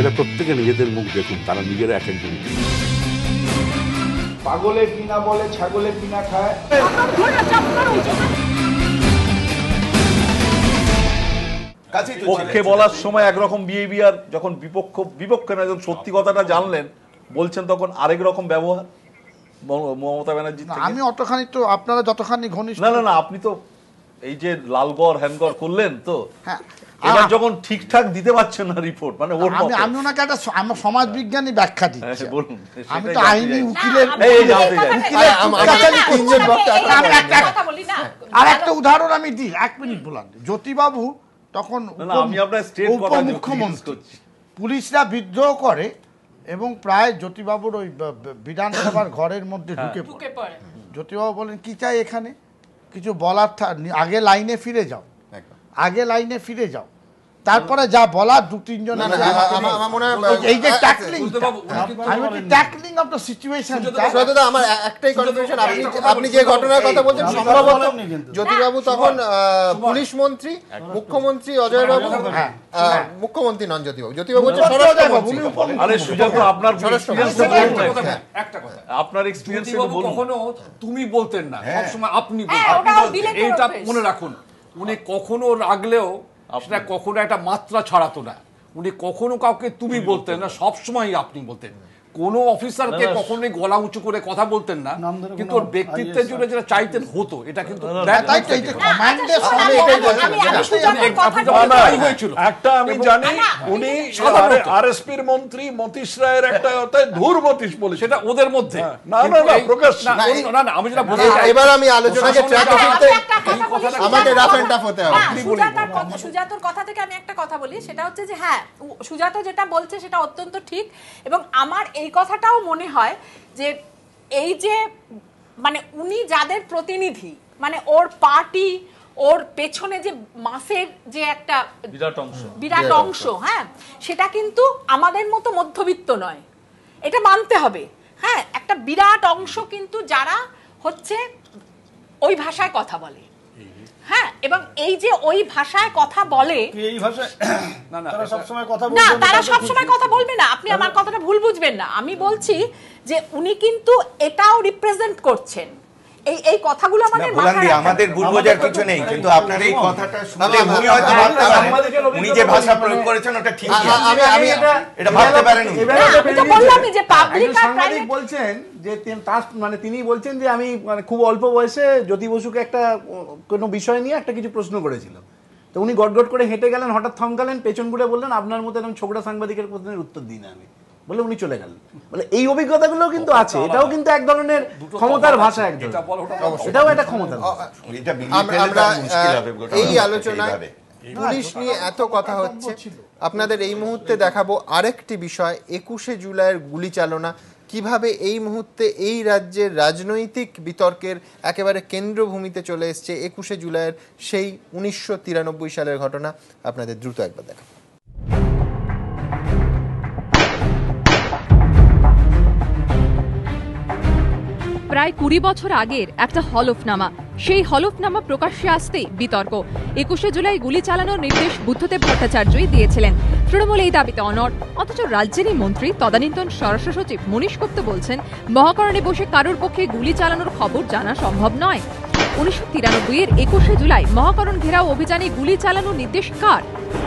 এরা প্রত্যেকে নিজেদের মুখ দেখুন, তারা নিজেরা এক একজন। পাগলে কিনা বলে, ছাগলে কিনা খায়। পক্ষে বলার সময় একরকম বিহেভিয়ার, যখন বিপক্ষে না, যখন সত্যি কথাটা জানলেন বলছেন তখন আরেক রকম ব্যবহার মমতা ব্যানার্জি। আমি অতখানি তো আপনারা যতখানি ঘনিষ্ঠ, না না না, আপনি তো এই যে লালগড় হ্যানগড় করলেন তো, হ্যাঁ, এবার যখন ঠিকঠাক দিতে পারছেন না রিপোর্ট, মানে আমি ওনাকে একটা আমার সমাজ বিজ্ঞানী ব্যাখ্যা দিচ্ছি। বলুন, আমি তো আইনি উকিলের আর একটা উদাহরণ আমি দিই, 1 মিনিট বলান। জ্যোতিবাবু তখন উপমুখ্যমন্ত্রী, পুলিশরা বিদ্রোহ করে এবং প্রায় জ্যোতিবাবুর ওই বিধানসভার ঘরের মধ্যে ঢুকে পড়ে। জ্যোতিবাবু বলেন, কি চাই এখানে, কিছু বলার, আগে লাইনে ফিরে যাও, আগে লাইনে ফিরে যাও, তারপরে যা বলার 2-3 জন। এই যে ট্যাকলিং অফ দ্য সিচুয়েশন। আমার একটাই কনফিউশন, আপনি যে ঘটনার কথা বলছেন, সম্ভবত জ্যোতিবাবু তখন পুলিশ মন্ত্রী, মুখ্যমন্ত্রী অজয় বাবু, মুখ্যমন্ত্রী নন জ্যোতিবাবু, জ্যোতিবাবু হচ্ছে স্বরাষ্ট্রমন্ত্রী। আরে সুজাত, আপনার একটা কথা, আপনার এক্সপেরিয়েন্স কখনো তুমি বলতেন না, সবসময় আপনি বলতেন। এইটা মনে রাখুন, উনি কখনো রাগলেও সেটা কখনো একটা মাত্রা ছাড়াতো না। উনি কখনো কাউকে তুমি বলতেন না, সবসময় আপনি বলতেন। কোনো অফিসারকে কখনোই গলা উঁচু করে কথা বলতেন না, কিন্তু ওর ব্যক্তিত্বের জন্য যেটা চাইতেন হতো, এটা কিন্তু একটা আমি জানি, উনি আরএসপির মন্ত্রী মতীশ রায়ের একটা ধুর মতীশ বলে, সেটা ওদের মধ্যে না না না প্রকাশ না না। আমি যেটা বলতে চাই, এবার আমি আলোচনাকে ট্র্যাক করতে আমাকে রাফ এন্ড টাফ হতে হবে। সুজাতার কথা থেকে আমি একটা কথা বলি, সেটা হচ্ছে যে হ্যাঁ, সুজাতা যেটা বলছে সেটা অত্যন্ত ঠিক, এবং আমার এই কথাটাও মনে হয় যে এই যে মানে উনি যাদের প্রতিনিধি, মানে ওর পার্টি, ওর পেছনে যে মাসের যে একটা বিরাট অংশ, হ্যাঁ, সেটা কিন্তু আমাদের মতো মধ্যবিত্ত নয়, এটা মানতে হবে। হ্যাঁ, একটা বিরাট অংশ কিন্তু যারা হচ্ছে ওই ভাষায় কথা বলে, হ্যাঁ, এবং এই যে ওই ভাষায় কথা বলে, এই ভাষায় তারা সবসময় কথা বলবে না, তারা সবসময় কথা বলবে না, আপনি আমার কথাটা ভুল বুঝবেন না। আমি বলছি যে উনি কিন্তু এটাও রিপ্রেজেন্ট করছেন, এই কথাগুলো আমাদের মাথায়, আমাদের ভুল বোঝার কিছু নেই, কিন্তু আপনার এই কথাটা শুনলে উনি হয়তো ভাবতে পারেন উনি যে ভাষা প্রয়োগ করেছেন ওটা ঠিক, আমি এটা ভাবতে পারেন। এটা বললাম যে পাবলিক আর সাংবাদিক বলছেন যে মানে তিনি বলছেন যে আমি মানে খুব অল্প বয়সে জ্যোতি বসুকে একটা কোনো বিষয় নিয়ে একটা কিছু প্রশ্ন করেছিল, তো উনি গটগট করে হেঁটে গেলেন, হঠাৎ থমকালেন, পেছন ঘুরে বললেন, আপনার মতো এরকম ছোকরা সাংবাদিকের প্রশ্নের উত্তর দিই না আমি, বলে উনি চলে গেলেন। বলে এই অভিজ্ঞতাগুলো কিন্তু আছে, এটাও কিন্তু এক ধরনের ক্ষমতার ভাষা, এটাও একটা ক্ষমতা। এই আলোচনায় পুলিশ নিয়ে এত কথা হচ্ছে, আপনাদের এই মুহূর্তে দেখাবো আরেকটি বিষয়, 21শে জুলাইয়ের গুলি চালনা কিভাবে এই মুহূর্তে এই রাজ্যের রাজনৈতিক বিতর্কের একেবারে কেন্দ্রভূমিতে চলে এসছে। 21শে জুলাইয়ের সেই 1993 সালের ঘটনা আপনাদের দ্রুত একবার দেখাবো। প্রায় 20 বছর আগের একটা হলফনামা, সেই হলফনামা প্রকাশ্যে আসতেই বিতর্ক। 21শে জুলাই গুলি চালানোর নির্দেশ বুদ্ধদেব ভট্টাচার্যই দিয়েছিলেন। তৃণমূল এই দাবিতে অনড়, অথচ রাজ্যেরই মন্ত্রী তদানীন্তন স্বরাষ্ট্র সচিব মনীশ গুপ্ত বলছেন মহাকরণে বসে কারোর পক্ষে গুলি চালানোর খবর জানা সম্ভব নয়। 1993-এর 21শে জুলাই মহাকরণ ঘেরাও অভিযানে গুলি চালানোর নির্দেশ কার?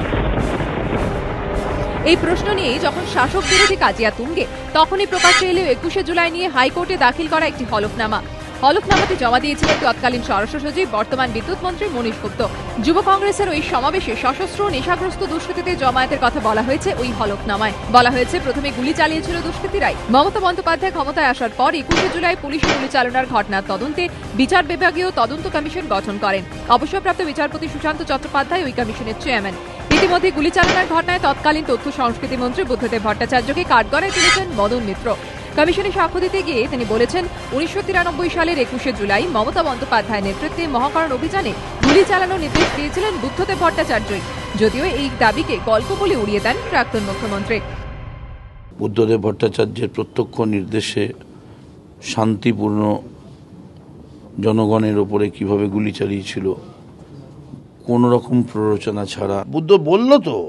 এই প্রশ্ন নিয়েই যখন শাসক বিরোধী কাজিয়া তুঙ্গে, তখনই প্রকাশ্যে এলেও 21শে জুলাই নিয়ে হাইকোর্টে দাখিল করা একটি হলফনামা। হলফনামাটি জমা দিয়েছিলেন তৎকালীন স্বরাষ্ট্র সচিব, বর্তমান বিদ্যুৎ মন্ত্রী মনীশ গুপ্ত। যুব কংগ্রেসের ওই সমাবেশে সশস্ত্র নেশাগ্রস্ত দুষ্কৃতীদের জমায়েতের কথা বলা হয়েছে ওই হলফনামায়। বলা হয়েছে প্রথমে গুলি চালিয়েছিল দুষ্কৃতীরাই। মমতা বন্দ্যোপাধ্যায় ক্ষমতায় আসার পর 21শে জুলাই পুলিশ গুলি চালনার ঘটনার তদন্তে বিচার বিভাগীয় তদন্ত কমিশন গঠন করেন। অবসরপ্রাপ্ত বিচারপতি সুশান্ত চট্টোপাধ্যায় ওই কমিশনের চেয়ারম্যান। ইতিমধ্যে গুলি চালনার ঘটনায় তৎকালীন তথ্য সংস্কৃতি মন্ত্রী বুদ্ধদেব ভট্টাচার্যকে কাঠগড়ায় তুলেছেন মদন মিত্র। কমিশনে সাক্ষ্য দিতে গিয়ে তিনি বলেছেন 1993 সালের 21শে জুলাই মমতা বন্দ্যোপাধ্যায়ের নেতৃত্বে মহাকরণ অভিযানে গুলি চালানোর নির্দেশ দিয়েছিলেন বুদ্ধদেব ভট্টাচার্যই, যদিও এই দাবিকে গল্প বলে উড়িয়ে দেন প্রাক্তন মুখ্যমন্ত্রী। বুদ্ধদেব ভট্টাচার্যের প্রত্যক্ষ নির্দেশে শান্তিপূর্ণ জনগণের ওপরে কিভাবে গুলি চালিয়েছিল কোন রকম প্ররোচনা ছাড়া, বুদ্ধ বলল তো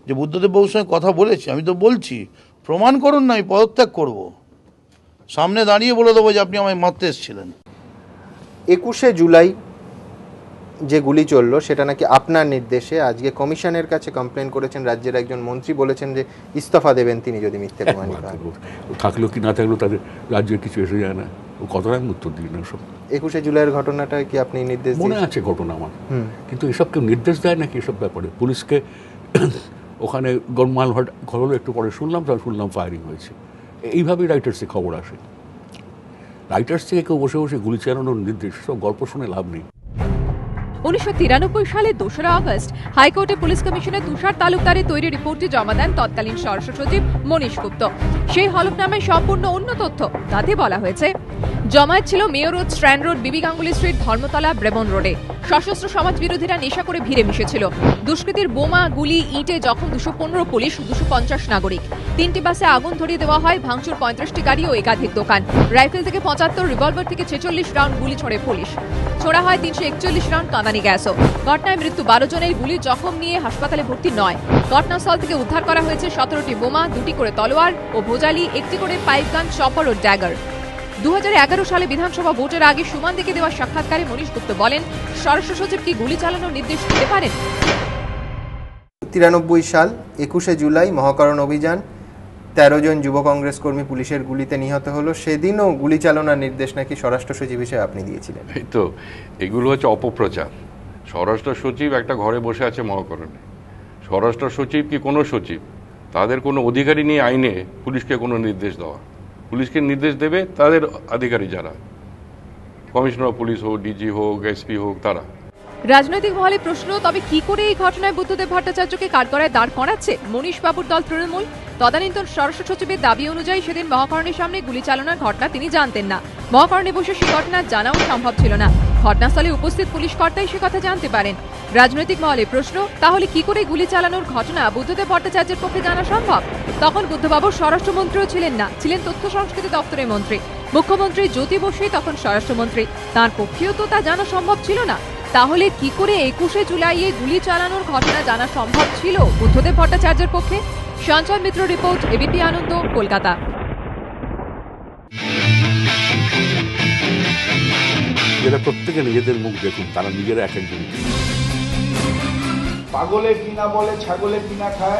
যে বুদ্ধদেব বাবুর সঙ্গে কথা বলেছি, আমি তো বলছি প্রমাণ করুন না, আমি পদত্যাগ করব, সামনে দাঁড়িয়ে বলে দেবো যে আপনি আমায় মারতে এসেছিলেন। 21শে জুলাই যে গুলি চললো সেটা নাকি আপনার নির্দেশে। আজকে কমিশনের কাছে কমপ্লেন করেছেন রাজ্যের একজন মন্ত্রী, বলেছেন যে ইস্তফা দেবেন তিনি যদি মিথ্যে প্রমাণিত হয়। থাকলেও কি না থাকলেও তাদের রাজ্যের কিছু এসে যায় না, ও কতটা আমি উত্তর দিই না সব। 21শে জুলাইয়ের ঘটনাটা কি আপনি নির্দেশ মনে আছে ঘটনা আমার, কিন্তু এসব কেউ নির্দেশ দেয় নাকি এসব ব্যাপারে? পুলিশকে ওখানে গরমাল হলো, একটু পরে শুনলাম ফায়ারিং হয়েছে। এইভাবেই রাইটার্সে খবর আসে। রাইটার্স থেকে কেউ বসে বসে গুলি চালানোর নির্দেশ, সব গল্প শুনে লাভ নেই। 1993 সালের 2রা আগস্ট হাইকোর্টে পুলিশ কমিশনার তুষার তালুকদারের তৈরি রিপোর্টটি জমা দেন তৎকালীন স্বরাষ্ট্র সচিব মনীশ গুপ্ত। সেই হলফনামায় সম্পূর্ণ অন্য তথ্য। তাতে বলা হয়েছে, জমায়েত ছিল মেয়র রোড, স্ট্র্যান্ড রোড, বিবি গাঙ্গুলি স্ট্রিট, ধর্মতলা, ব্রেবন রোডে। সশস্ত্র সমাজ বিরোধীরা নেশা করে ভিড়ে মিশেছিল। দুষ্কৃতীর বোমা, গুলি, ইটে জখম 215 পুলিশ, 250 নাগরিক। 3টি বাসে আগুন ধরিয়ে দেওয়া হয়, ভাঙচুর 35টি গাড়ি ও একাধিক দোকান। রাইফেল থেকে 75, রিভলভার থেকে 46 রাউন্ড গুলি ছোড়ে পুলিশ। ছোড়া হয় 341 রাউন্ড কাঁদানি গ্যাসও। ঘটনায় মৃত্যু 12 জনের, গুলি জখম নিয়ে হাসপাতালে ভর্তি 9। ঘটনাস্থল থেকে উদ্ধার করা হয়েছে 17টি বোমা, 2টি করে তলোয়ার ও ভোজালি, 1টি করে পাইপ গান, চপার ও ড্যাগার। 2011 সালে বিধানসভা ভোটের আগে সুমানদিকে দেওয়া সাক্ষাৎকারে মনীশ গুপ্ত বলেন, স্বরাষ্ট্র সচিব কি গুলি চালানোর নির্দেশ দিতে পারেন? 93 সাল 21শে জুলাই মহাকরণ অভিযান, 13 জন যুব কংগ্রেস কর্মী পুলিশের গুলিতে নিহত হলো। সেদিনও গুলি চালানোর নির্দেশ নাকি স্বরাষ্ট্র সচিব হিসেবে আপনি দিয়েছিলেন। এই তো, এগুলো হচ্ছে অপপ্রচার। স্বরাষ্ট্র সচিব একটা ঘরে বসে আছে মহাকরণে। স্বরাষ্ট্র সচিব কি কোনো সচিব, তাদের কোনো অধিকারী নিয়ে আইনে পুলিশকে কোনো নির্দেশ দেওয়া। পুলিশকে নির্দেশ দেবে তাদের আধিকারী যারা, কমিশনার অফ পুলিশ হোক, ডিজি হোক, এসপি হোক, তারা। রাজনৈতিক মহলে প্রশ্ন, তবে কি করে এই ঘটনায় বুদ্ধদেব ভট্টাচার্যকে কাঠগড়ায় দাঁড় করাচ্ছে মনীশ বাবুর দল তৃণমূল? তদানীন্তন স্বরাষ্ট্র সচিবের দাবি অনুযায়ী সেদিন মহাকরণের সামনে গুলি চালানোর ঘটনা তিনি জানতেন না। মহাকরণে বসে সে ঘটনা জানাও সম্ভব ছিল না। ঘটনাস্থলে উপস্থিত পুলিশ কর্তাই সে কথা জানতে পারেন। রাজনৈতিক মহলে প্রশ্ন, তাহলে কি করে গুলি চালানোর ঘটনা বুদ্ধদেব ভট্টাচার্যের পক্ষে জানা সম্ভব? তখন বুদ্ধবাবু স্বরাষ্ট্রমন্ত্রীও ছিলেন না, ছিলেন তথ্য সংস্কৃতি দপ্তরের মন্ত্রী। মুখ্যমন্ত্রী জ্যোতি বসুই তখন স্বরাষ্ট্রমন্ত্রী, তাঁর পক্ষেও তো তা জানা সম্ভব ছিল না। তাহলে কি করে 21শে জুলাইয়ে গুলি চালানোর ঘটনা জানা সম্ভব ছিল বুদ্ধদেব ভট্টাচার্যের পক্ষে? Sanjay Mitra report, ABP Ananda, Kolkata. এরা প্রত্যেকে নিজেদের মুখ দেখুন, তারা নিজেরা এক একজন। পাগলে কিনা বলে, ছাগলে কিনা খায়।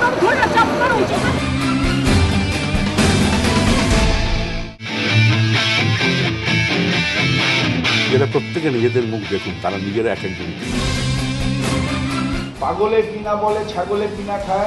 এরা প্রত্যেকে নিজেদের মুখ দেখুন, তারা নিজেরা এক একজন। পাগলে কিনা বলে, ছাগলে কিনা খায়।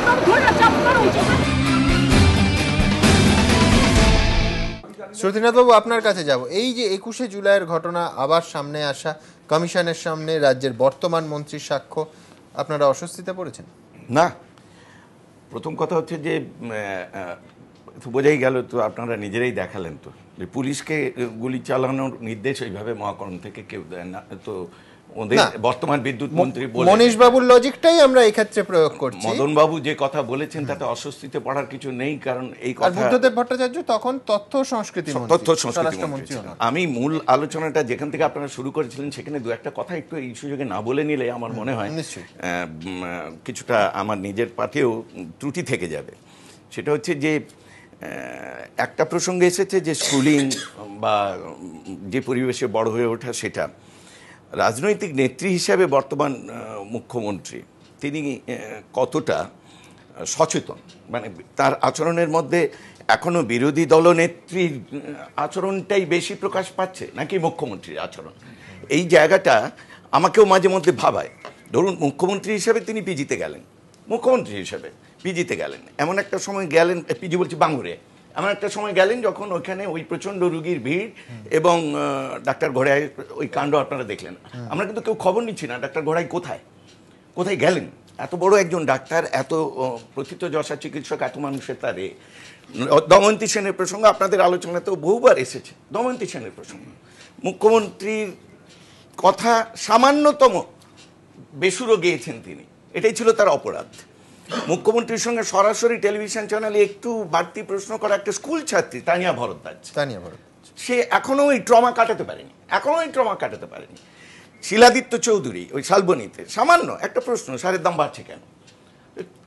শ্রুতিনাথ বাবু, আপনার কাছে যাব। এই যে 21শে জুলাইয়ের ঘটনা আবার সামনে আসা, কমিশনের সামনে রাজ্যের বর্তমান মন্ত্রীর সাক্ষ্য, আপনারা অস্বস্তিতে পড়েছেন? না, প্রথম কথা হচ্ছে যে বোঝাই গেল তো, আপনারা নিজেরাই দেখালেন তো যে পুলিশকে গুলি চালানোর নির্দেশ ওইভাবে মহাকরণ থেকে কেউ দেয় না। তো ওদের বর্তমান বিদ্যুৎ মন্ত্রী মনীশ বাবুর লজিকটাই আমরা এই ক্ষেত্রে প্রয়োগ করছি। মদন বাবু যে কথা বলেছেন তাতে অস্বস্তিতে পড়ার কিছু নেই, কারণ এই কথা বুদ্ধদেব ভট্টাচার্য তখন তথ্য সংস্কৃতি মন্ত্রী। আমি মূল আলোচনাটা যেখান থেকে আপনারা শুরু করেছিলেন সেখানে দু একটা কথা একটু এই সুযোগে না বলে নিলে আমার মনে হয় কিছুটা আমার নিজের পাতেও ত্রুটি থেকে যাবে। সেটা হচ্ছে যে একটা প্রসঙ্গে এসেছে যে স্কুলিং বা যে পরিবেশে বড় হয়ে ওঠা, সেটা রাজনৈতিক নেত্রী হিসাবে বর্তমান মুখ্যমন্ত্রী তিনি কতটা সচেতন, মানে তার আচরণের মধ্যে এখনো বিরোধী দলনেত্রীর আচরণটাই বেশি প্রকাশ পাচ্ছে নাকি মুখ্যমন্ত্রীর আচরণ, এই জায়গাটা আমাকেও মাঝে মধ্যে ভাবায়। ধরুন মুখ্যমন্ত্রী হিসেবে তিনি পিজিতে গেলেন, মুখ্যমন্ত্রী হিসেবে পিজিতে গেলেন, এমন একটা সময় গেলেন, পিজি বলছি বাঙ্গুরে, এমন একটা সময় গেলেন যখন ওইখানে ওই প্রচণ্ড রুগীর ভিড় এবং ডাক্তার ঘোড়ায় ওই কাণ্ড আপনারা দেখলেন। আমরা কিন্তু কেউ খবর নিচ্ছি না ডাক্তার ঘোড়ায় কোথায় কোথায় গেলেন। এত বড় একজন ডাক্তার, এত প্রথিতযশা চিকিৎসক, এত মানুষের তারে। দময়ন্তী সেনের প্রসঙ্গ আপনাদের আলোচনাতেও বহুবার এসেছে, দময়ন্তী সেনের প্রসঙ্গ। মুখ্যমন্ত্রীর কথা সামান্যতম বেসুরো গেয়েছেন তিনি, এটাই ছিল তার অপরাধ। মুখ্যমন্ত্রীর সঙ্গে সরাসরি টেলিভিশন চ্যানেলে একটু বাড়তি প্রশ্ন করা একটা স্কুল ছাত্রী তানিয়া ভরদ্বাজ, সে এখনো ওই ট্রমা কাটাতে পারেনি। শিলাদিত্য চৌধুরী ওই শালবনীতে সামান্য একটা প্রশ্ন, সারের দাম বাড়ছে কেন,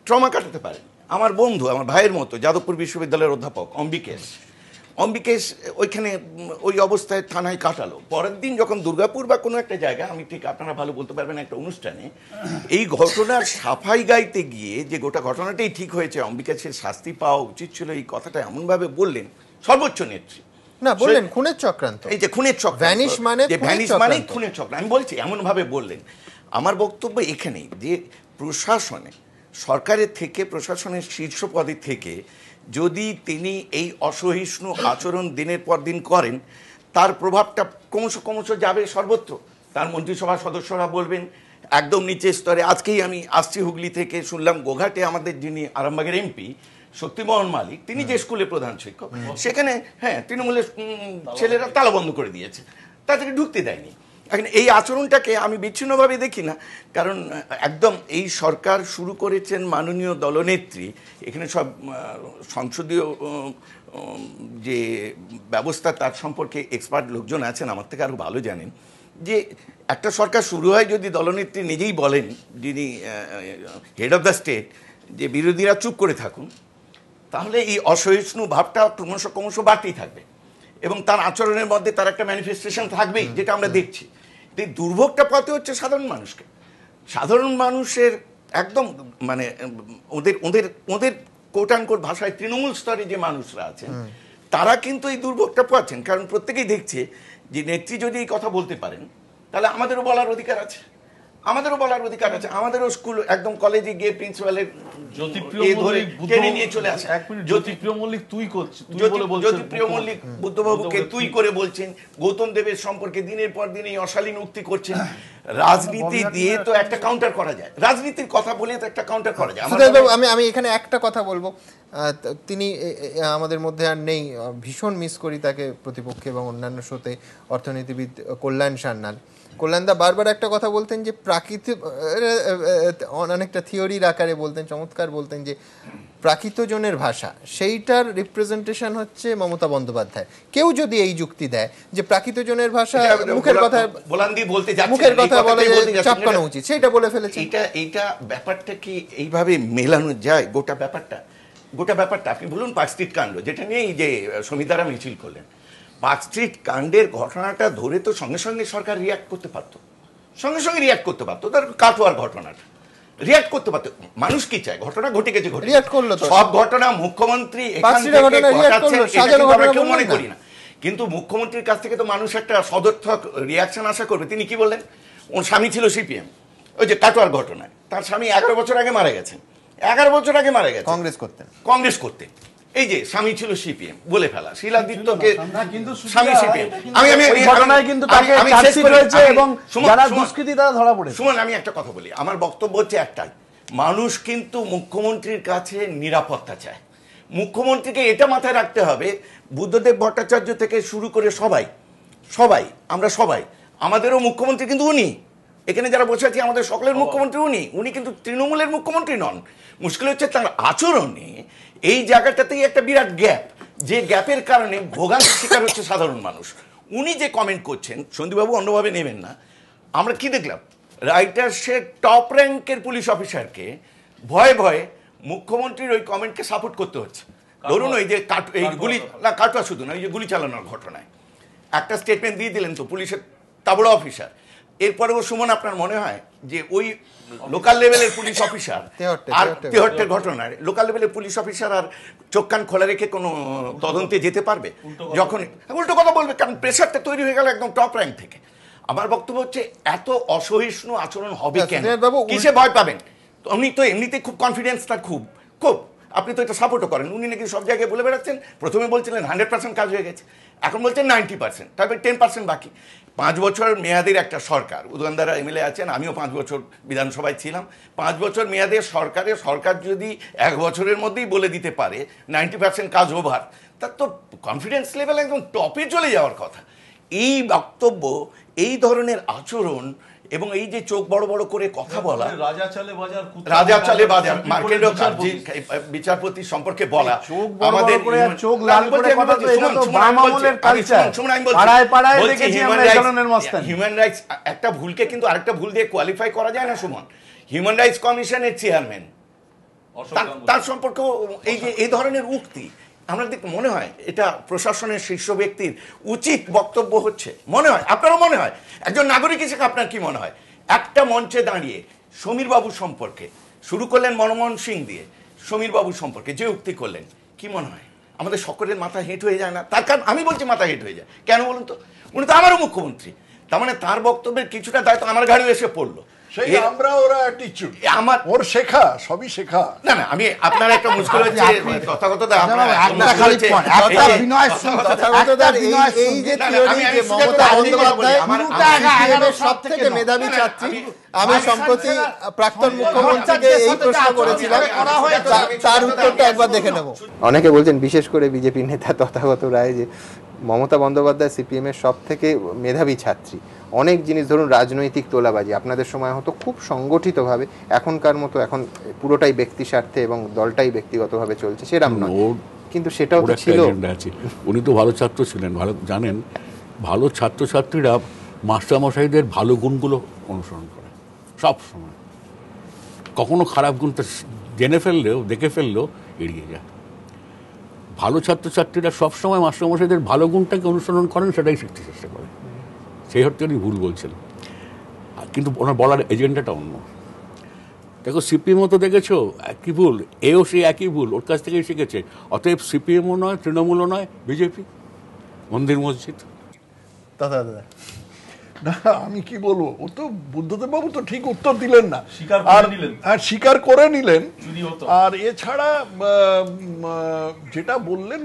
ট্রমা কাটাতে পারেন। আমার বন্ধু, আমার ভাইয়ের মতো যাদবপুর বিশ্ববিদ্যালয়ের অধ্যাপক অম্বিকেশ ওইখানে ওই অবস্থায় থানায় কাটালো। পরের দিন যখন দুর্গাপুর বা কোনো একটা জায়গায়, আমি ঠিক আপনারা ভালো বলতে পারবেন, একটা অনুষ্ঠানে এই ঘটনার সাফাই গাইতে গিয়ে যে গোটা ঘটনাটাই ঠিক হয়েছে, অম্বিকেশের শাস্তি পাওয়া উচিত ছিল, এই কথাটা এমনভাবে বললেন সর্বোচ্চ নেত্রী। না বললেন খুনের চক্রান্ত, এই যে খুনের চক্রান্ত, ভ্যানিশ মানে খুনের চক্রান্ত, আমি বলছি এমনভাবে বললেন। আমার বক্তব্য এখানেই যে প্রশাসনে, সরকারের থেকে, প্রশাসনের শীর্ষ পদে থেকে যদি তিনি এই অসহিষ্ণু আচরণ দিনের পর দিন করেন, তার প্রভাবটা ক্রমশ যাবে সর্বত্র। তার মন্ত্রিসভার সদস্যরা বলবেন, একদম নিচের স্তরে। আজকেই আমি আসছি হুগলি থেকে, শুনলাম গোঘাটে আমাদের যিনি আরামবাগের এমপি শক্তিমোহন মালিক, তিনি যে স্কুলে প্রধান শিক্ষক, সেখানে তৃণমূলের ছেলেরা তালা বন্ধ করে দিয়েছে, তাদেরকে ঢুকতে দেয়নি। এখন এই আচরণটাকে আমি বিচ্ছিন্নভাবে দেখি না, কারণ একদম এই সরকার শুরু করেছেন মাননীয় দলনেত্রী, এখানে সব সংসদীয় যে ব্যবস্থা তার সম্পর্কে এক্সপার্ট লোকজন আছেন, আমার থেকে আরও ভালো জানেন, যে একটা সরকার শুরু হয় যদি দলনেত্রী নিজেই বলেন, যিনি হেড অফ দ্য স্টেট, যে বিরোধীরা চুপ করে থাকুন, তাহলে এই অসহিষ্ণু ভাবটা ক্রমশ বাড়তেই থাকবে এবং তার আচরণের মধ্যে তার একটা ম্যানিফেস্টেশন থাকবেই, যেটা আমরা দেখছি। এই দুর্ভোগটা পাতে হচ্ছে সাধারণ মানুষের একদম মানে ওদের কোট আনকোট ভাষায় তৃণমূল স্তরে যে মানুষরা আছেন, তারা কিন্তু এই দুর্ভোগটা পাচ্ছেন। কারণ প্রত্যেকেই দেখছে যে নেত্রী যদি এই কথা বলতে পারেন, তাহলে আমাদেরও বলার অধিকার আছে, আমাদেরও স্কুল একদম কলেজে গিয়ে প্রিন্সিপালের জ্যোতিপ্রিয় মল্লিক বুদ্ধবাবুকে তুই করে বলছেন, গৌতম দেবের সম্পর্কে দিনের পর দিন এই অশালীন উক্তি করছেন। রাজনীতি দিয়ে তো একটা কাউন্টার করা যায়, রাজনীতির কথা বলে তো একটা কাউন্টার করা যায়। আমি এখানে একটা কথা বলবো, তিনি আমাদের মধ্যে আর নেই, ভীষণ মিস করি তাকে প্রতিপক্ষে এবং অন্যান্য শোতে, অর্থনীতিবিদ কল্যাণ সান্যাল। কল্যাণদা বারবার একটা কথা বলতেন যে প্রাকৃতিক, অনেকটা থিওরির আকারে বলতেন, চমৎকার বলতেন, যে প্রাকৃতজনের ভাষা, সেইটার রিপ্রেজেন্টেশন হচ্ছে মমতা বন্দ্যোপাধ্যায়। কেউ যদি এই যুক্তি দেয় যে প্রাকৃতজনের ভাষা মুখের কথা বলে চাপকানো উচিত, সেইটা বলে ফেলেছে। এইটা ব্যাপারটা কি এইভাবে মেলানো যায়? গোটা ব্যাপারটা আপনি বলুন পার্ক স্ট্রিট কাণ্ড, যেটা নিয়ে এই যে সমিতারা মিছিল করলেন, পার্ক স্ট্রিট কাণ্ডের ঘটনাটা ধরে তো সঙ্গে সঙ্গে সরকার রিয়াক্ট করতে পারতো, তার কাটোয়ার ঘটনাটা রিয়াক্ট করতে পারতো। মানুষ কি চায়? ঘটনা ঘটে গেছে, সব ঘটনা মুখ্যমন্ত্রী কেউ মনে করি না, কিন্তু মুখ্যমন্ত্রীর কাছ থেকে তো মানুষ একটা সদর্থক রিয়াকশন আশা করবে। তিনি কি বললেন? ওর স্বামী ছিল সিপিএম, ওই যে কাটোয়ার ঘটনায় তার স্বামী 11 বছর আগে মারা গেছেন, কংগ্রেস করতেন। এই যে স্বামী ছিল সিপিএম বলে ফেলা, শিলাদিত্যকে স্বামী সিপিএম। আমি একটা কথা বলি, আমার বক্তব্য হচ্ছে একটাই, মানুষ কিন্তু মুখ্যমন্ত্রীর কাছে নিরাপত্তা চায়। মুখ্যমন্ত্রীকে এটা মাথায় রাখতে হবে, বুদ্ধদেব ভট্টাচার্য থেকে শুরু করে সবাই আমরা আমাদেরও মুখ্যমন্ত্রী কিন্তু উনি। এখানে যারা বসে আছি আমাদের সকলের মুখ্যমন্ত্রী উনি কিন্তু তৃণমূলের মুখ্যমন্ত্রী নন। মুশকিল হচ্ছে তার আচরণে এই জায়গাটাতেই একটা বিরাট গ্যাপ, যে গ্যাপের কারণে ভোগান্তির শিকার হচ্ছে সাধারণ মানুষ। উনি যে কমেন্ট করছেন, সন্দীপবাবু অন্যভাবে নেবেন না, আমরা কি দেখলাম, রাইটার্সের টপ র্যাঙ্কের পুলিশ অফিসারকে ভয়ে মুখ্যমন্ত্রীর ওই কমেন্টকে সাপোর্ট করতে হচ্ছে। ধরুন ওই যে কাটোয়া শুধু না, ওই যে গুলি চালানোর ঘটনায় একটা স্টেটমেন্ট দিয়ে দিলেন তো পুলিশের তাবড়া অফিসার। এরপরেও সুমন আপনার মনে হয় যে ওই লোকাল লেভেলের পুলিশ অফিসার আর তেহট্টের ঘটনায় লোকাল লেভেলের পুলিশ অফিসার আর চোখ কান খোলা রেখে কোনো তদন্তে যেতে পারবে? যখন উল্টো কথা বলবে, কারণ প্রেশারটা তৈরি হয়ে গেল একদম টপ র্যাঙ্ক থেকে। আমার বক্তব্য হচ্ছে এত অসহিষ্ণু আচরণ হবে কেন? কিসে ভয় পাবেন? উনি তো এমনিতে খুব কনফিডেন্স, তার খুব আপনি তো এটা সাপোর্টও করেন। উনি নাকি সব জায়গায় বলে বেড়াচ্ছেন, প্রথমে বলছিলেন 100% কাজ হয়ে গেছে, এখন বলছেন 90%, তারপরে 10% বাকি। 5 বছর মেয়াদের একটা সরকার, উদয়নদারা এমএলএ আছেন, আমিও 5 বছর বিধানসভায় ছিলাম। 5 বছর মেয়াদের সরকার যদি 1 বছরের মধ্যেই বলে দিতে পারে 90% কাজ ওভার, তার তো কনফিডেন্স লেভেল একদম টপে চলে যাওয়ার কথা। এই বক্তব্য, এই ধরনের আচরণ এবং এই যে চোখ বড় বড় করে কথা বলা, রাজা চালে বাজার মার্কেট বিচারপতি সম্পর্কে বলা, আমাদের হিউম্যান রাইটস একটা ভুলকে কিন্তু আরেকটা ভুল দিয়ে কোয়ালিফাই করা যায় না সুমন। হিউম্যান রাইটস কমিশনের চেয়ারম্যান তার সম্পর্কেও এই যে এই ধরনের উক্তি আমরা মনে হয় এটা প্রশাসনের শীর্ষ ব্যক্তির উচিত বক্তব্য হচ্ছে, মনে হয় আপনারও মনে হয়, একজন নাগরিক হিসেবে আপনার কি মনে হয়? একটা মঞ্চে দাঁড়িয়ে সমীর বাবু সম্পর্কে শুরু করলেন মনমোহন সিং দিয়ে, সমীর বাবু সম্পর্কে যে উক্তি করলেন, কি মনে হয় আমাদের সকলের মাথা হেঁট হয়ে যায় না? তার কারণ আমি বলছি মাথা হেঁট হয়ে যায় কেন বলুন তো, উনি তো আমারও মুখ্যমন্ত্রী, তার মানে তার বক্তব্যের কিছুটা দায়িত্ব আমার ঘাড়ে এসে পড়লো। সেই আমরা ওরা অ্যাটিটিউড আমার ওর শেখা, সবই শেখা। না না, আমি আপনার একটা মুশকিল হচ্ছে তথাগতটা আপনার একটা খালি পয়েন্ট, একটা বিনয় তথাগতদার এই যে থিওরি যে মমতা বন্দ্যোপাধ্যায় সিপিএমের সবথেকে মেধাবী ছাত্রী, আমি সম্প্রতি প্রাক্তন মুখ্যমন্ত্রীকে এই প্রশ্ন করেছিলাম, তার উত্তরটা একবার দেখে নেব। অনেকে বলছেন বিশেষ করে বিজেপি নেতা তথাগত রায় যে মমতা বন্দ্যোপাধ্যায় সিপিএমের সবথেকে মেধাবী ছাত্রী। অনেক জিনিস ধরুন রাজনৈতিক তোলাবাজি আপনাদের সময় হতো খুব সংগঠিতভাবে, এখনকার মতো এখন পুরোটাই ব্যক্তি স্বার্থে এবং দলটাই ব্যক্তিগতভাবে চলছে সেরকম নয়, কিন্তু সেটাও তো ছিল। উনি তো ভালো ছাত্র ছিলেন, ভালো জানেন, ভালো ছাত্রছাত্রীরা মাস্টারমশাইদের ভালো গুণগুলো অনুসরণ করে সব সময়, কখনো খারাপ গুণটা জেনে ফেললেও দেখে ফেললেও এড়িয়ে যায়। ভালো ছাত্রছাত্রীরা সবসময় মাস্টারমশাইদের ভালো গুণটাকে অনুসরণ করেন, সেটাই শিখতে চেষ্টা করেন। সেই অর্থে উনি ভুল বলছেন, কিন্তু ওনার বলার এজেন্ডাটা অন্য। দেখো সিপিএমও তো দেখেছো একই ভুল, এও সেই একই ভুল ওর কাছ থেকেই শিখেছে। অতএব সিপিএমও নয়, তৃণমূলও নয়, বিজেপি মন্দির মসজিদ। দাদা না আমি কি বলবো, ও তো বুদ্ধদেব বাবু তো ঠিক উত্তর দিলেন না, আর স্বীকার করে নিলেন। আর এছাড়া যেটা বললেন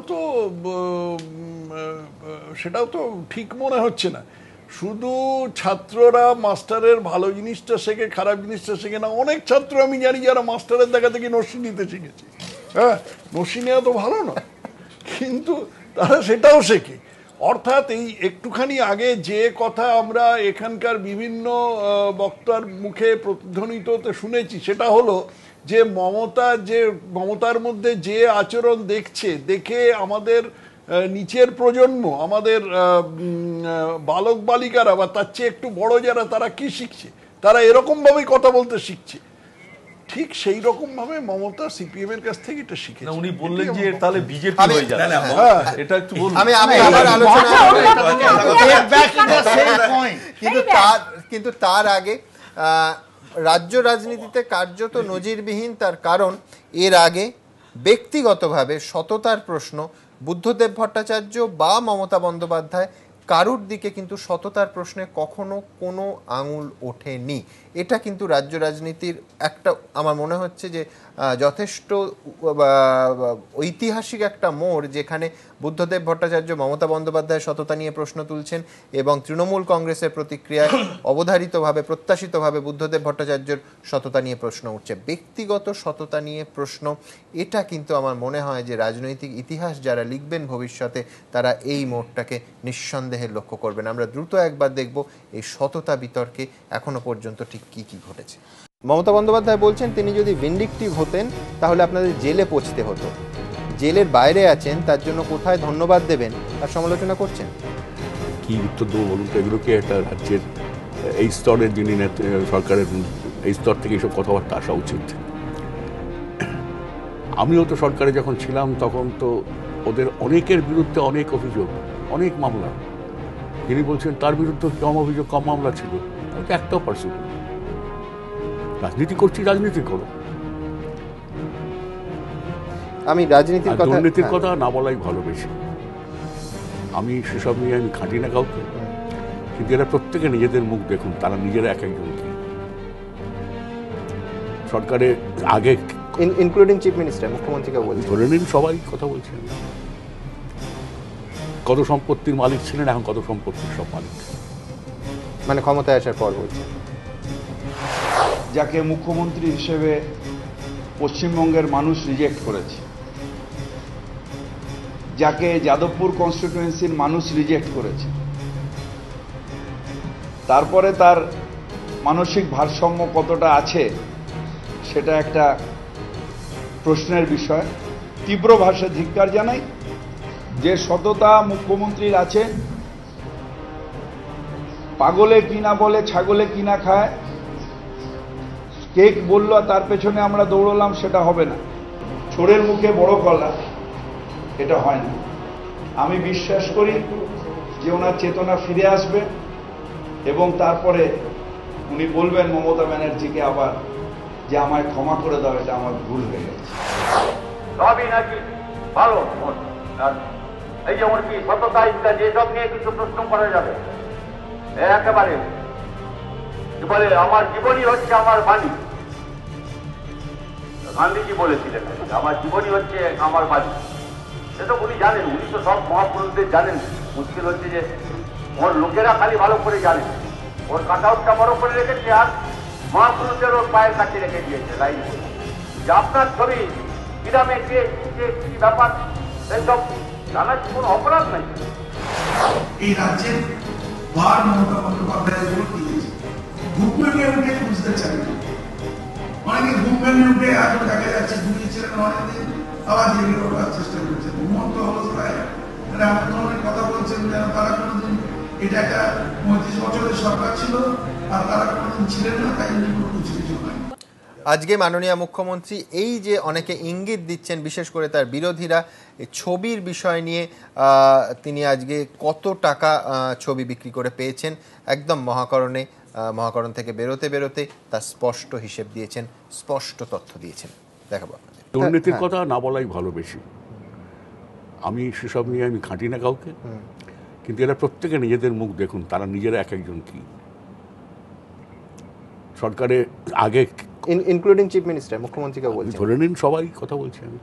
সেটাও তো ঠিক মনে হচ্ছে না। শুধু ছাত্ররা মাস্টারের ভালো জিনিসটা শেখে, খারাপ জিনিসটা শেখে না। অনেক ছাত্র আমি জানি যারা মাস্টারের দেখা থেকে নস্যি নিতে শিখেছে। হ্যাঁ, নস্যি নেওয়া তো ভালো নয়, কিন্তু তারা সেটাও শেখে। অর্থাৎ এই একটুখানি আগে যে কথা আমরা এখানকার বিভিন্ন বক্তার মুখে প্রতিধ্বনিত শুনেছি, সেটা হলো যে মমতার মধ্যে যে আচরণ দেখে আমাদের নিচের প্রজন্ম, আমাদের বালক বালিকারা বা তার চেয়ে একটু বড় যারা, তারা কি শিখছে, তারা এরকমভাবেই কথা বলতে শিখছে। ঠিক সেই রকম ভাবে মমতা সিপিএম এর কাছ থেকে এটা শিখেছে। উনি বললেন যে তাহলে বিজেপি হয়ে যাবে, এটা একটু বলুন। আমি আবার আলোচনা, কিন্তু তার আগে রাজ্য রাজনীতিতে কার্যত নজিরবিহীন, তার কারণ এর আগে ব্যক্তিগতভাবে সততার প্রশ্ন বুদ্ধদেব ভট্টাচার্য বা মমতা বন্দ্যোপাধ্যায় কারুর দিকে কিন্তু সততার প্রশ্নে কখনো কোনো আঙুল ওঠেনি। এটা কিন্তু রাজ্য রাজনীতির একটা আমার মনে হচ্ছে যে যথেষ্ট ঐতিহাসিক একটা মোড়, যেখানে বুদ্ধদেব ভট্টাচার্য মমতা বন্দ্যোপাধ্যায়ের সততা নিয়ে প্রশ্ন তুলছেন এবং তৃণমূল কংগ্রেসের প্রতিক্রিয়ায় অবধারিতভাবে প্রত্যাশিতভাবে বুদ্ধদেব ভট্টাচার্যের সততা নিয়ে প্রশ্ন উঠছে। ব্যক্তিগত সততা নিয়ে প্রশ্ন, এটা কিন্তু আমার মনে হয় যে রাজনৈতিক ইতিহাস যারা লিখবেন ভবিষ্যতে, তারা এই মোড়টাকে নিঃসন্দেহে লক্ষ্য করবেন। আমরা দ্রুত একবার দেখব এই সততা বিতর্কে এখনো পর্যন্ত ঠিক কি কি ঘটেছে। মমতা বন্দ্যোপাধ্যায় বলছেন তিনি যদি ভিন্ডিকটিভ হতেন তাহলে আপনাদের জেলে পৌঁছতে হতো, জেলের বাইরে আছেন, তার জন্য কোথায় ধন্যবাদ দেবেন তার সমালোচনা করছেন। কি উত্তর দেবো বলুন তো? এগুলো কি একটা রাজ্যের এই স্তরের যিনি সরকারের এই স্তর থেকে এইসব কথাবার্তা আসা উচিত? আমিও তো সরকারে যখন ছিলাম তখন তো ওদের অনেকের বিরুদ্ধে অনেক অভিযোগ, অনেক মামলা। যিনি বলছেন তার বিরুদ্ধে কম অভিযোগ, কম মামলা ছিল, একটাও পার্সেন্ট। রাজনীতি করছি, রাজনীতি করো। আমি রাজনীতির কথা, দুর্নীতির কথা না বলাই ভালো বেশি। আমি সেসব নিয়ে আমি খাঁটি না কাউকে, কিন্তু এরা প্রত্যেকে নিজেদের মুখ দেখুন, তারা নিজেরা এক একজনকে সরকারে আগে, ইনক্লুডিং চিফ মিনিস্টার, মুখ্যমন্ত্রীকে বলছি, ধরে নিন সবাই কথা বলছেন। কত সম্পত্তির মালিক ছিলেন, এখন কত সম্পত্তির সব মালিক, মানে ক্ষমতায় আসার পর বলছেন। যাকে মুখ্যমন্ত্রী হিসেবে পশ্চিমবঙ্গের মানুষ রিজেক্ট করেছে, যাকে যাদবপুর কনস্টিটিউয়েন্সির মানুষ রিজেক্ট করেছে, তারপরে তার মানসিক ভারসাম্য কতটা আছে সেটা একটা প্রশ্নের বিষয়। তীব্র ভাষায় ধিক্কার জানাই। যে সততা মুখ্যমন্ত্রীর আছে, পাগলে কিনা বলে ছাগলে কিনা খায়, কেক বললো আর তার পেছনে আমরা দৌড়লাম, সেটা হবে না। ছোড়ের মুখে বড় গলা, এটা হয় না। আমি বিশ্বাস করি যে ওনার চেতনা ফিরে আসবে এবং তারপরে উনি বলবেন মমতা ব্যানার্জিকে আবার যে আমায় ক্ষমা করে দাও, এটা আমার ভুল হয়ে গেছে। সবই নাকি ভালো, এই যেমন কি সততা ইত্যাদি এসব নিয়ে কিছু প্রশ্ন করা যাবে একেবারে। বলে আমার জীবনই হচ্ছে আমার বাণী, গান্ধীজি বলেছিলেন আমার জীবনই হচ্ছে আমার বাণী। সেটা উনি জানেন, উনি তো সব মহাপুরুষদের জানেন। মুশকিল হচ্ছে যে ওর লোকেরা খালি ভালো করে জানেন, ওর কাট আউটটা বড় করে রেখেছে আর মহাপুরুষদের ওর পায়ের কাছে রেখে দিয়েছে লাইন করে। যে আপনার ছবি গ্রামে কি ব্যাপার এইসব জানার কোনো অপরাধ নাই। এই রাজ্যের বার মমতা বন্দ্যোপাধ্যায়ের জন্য দিয়েছে, ঘুম ভেঙে উঠে বুঝতে চাই, অনেকে ঘুম ভেঙে উঠে আজও দেখা যাচ্ছে ঘুমিয়েছিলেন অনেকদিন, আবার জেগে ওঠার চেষ্টা করছেন। ঘুমন্ত অবস্থায় এমন ধরনের কথা বলছেন যেন তারা কোনোদিন, এটা একটা 35 বছরের সরকার ছিল আর তারা কোনোদিন ছিলেন না, তাই কিছু হয়। আজকে মাননীয় মুখ্যমন্ত্রী এই যে অনেকে ইঙ্গিত দিচ্ছেন, বিশেষ করে তার বিরোধীরা, ছবির বিষয় নিয়ে তিনি আজকে কত টাকা ছবি বিক্রি করে পেয়েছেন একদম মহাকরণ থেকে বেরোতে তার স্পষ্ট হিসেব দিয়েছেন, স্পষ্ট তথ্য দিয়েছেন। দেখাবো আপনাদের। দুর্নীতির কথা না বলাই ভালো বেশি। আমি সেসব নিয়ে আমি খাঁটি না কাউকে, কিন্তু এরা প্রত্যেকে নিজেদের মুখ দেখুন, তারা নিজেরা এক একজন কি সরকারে আগে, ইনক্লুডিং চিফ মিনিস্টার, মুখ্যমন্ত্রীকে বলছেন, ধরে নিন সবাই কথা বলছি আমি।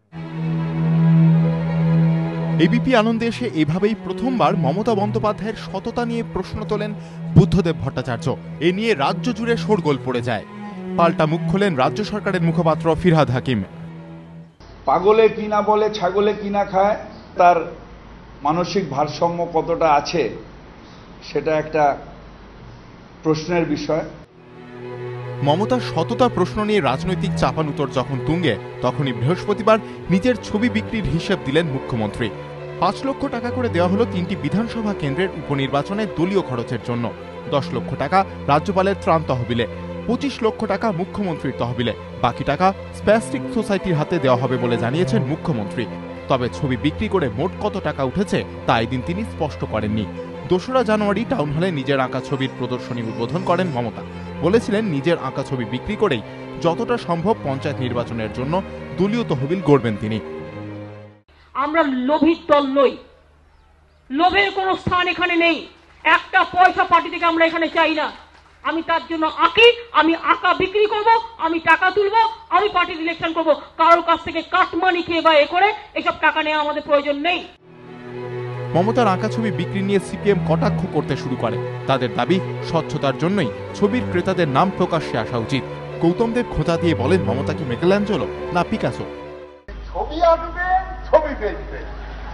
এবিপি আনন্দে এসে এভাবেই প্রথমবার মমতা বন্দ্যোপাধ্যায়ের সততা নিয়ে প্রশ্ন তোলেন বুদ্ধদেব ভট্টাচার্য। এ নিয়ে রাজ্য জুড়ে শোরগোল পড়ে যায়। পাল্টা মুখ খোলেন রাজ্য সরকারের মুখপাত্র ফিরহাদ হাকিম। পাগলে কিনা বলে, ছাগলে কিনা খায়, তার মানসিক ভারসাম্য কতটা আছে সেটা একটা প্রশ্নের বিষয়। মমতার সততা প্রশ্ন নিয়ে রাজনৈতিক চাপানুতর যখন তুঙ্গে, তখনই বৃহস্পতিবার নিজের ছবি বিক্রির হিসেব দিলেন মুখ্যমন্ত্রী। 5 লক্ষ টাকা করে দেওয়া হলো 3টি বিধানসভা কেন্দ্রের উপনির্বাচনে দলীয় খরচের জন্য, 10 লক্ষ টাকা রাজ্যপালের ত্রাণ তহবিলে, 25 লক্ষ টাকা মুখ্যমন্ত্রীর তহবিলে, বাকি টাকা স্প্যাস্টিক সোসাইটির হাতে দেওয়া হবে বলে জানিয়েছেন মুখ্যমন্ত্রী। তবে ছবি বিক্রি করে মোট কত টাকা উঠেছে তা এদিন তিনি স্পষ্ট করেননি। 2রা জানুয়ারি টাউন হলে নিজের আঁকা ছবির প্রদর্শনী উদ্বোধন করেন মমতা। বলেছিলেন নিজের আঁকা ছবি বিক্রি করেই যতটা সম্ভব পঞ্চায়েত নির্বাচনের জন্য দলীয় তহবিল গড়বেন তিনি। আমরা লোভীর দল নই, লোভের কোনো স্থান এখানে নেই। একটা পয়সা পার্টি থেকে আমরা এখানে চাই না। আমি তার জন্য আঁকি, আমি আঁকা বিক্রি করব, আমি টাকা তুলব, আমি পার্টির ইলেকশন করব। কারোর কাছ থেকে কাটমানি খেয়ে বা এ করে এসব টাকা নেওয়া আমাদের প্রয়োজন নেই। মমতার আঁকা ছবি বিক্রি নিয়ে সিপিএম কটাক্ষ করতে শুরু করে। তাদের দাবি স্বচ্ছতার জন্যই ছবির ক্রেতাদের নাম প্রকাশ্যে আসা উচিত। গৌতম দেব খোঁচা দিয়ে বলেন মমতা কি মিকেলাঞ্জেলো না পিকাসো? ছবি আঁকবেন, ছবি বেচবেন,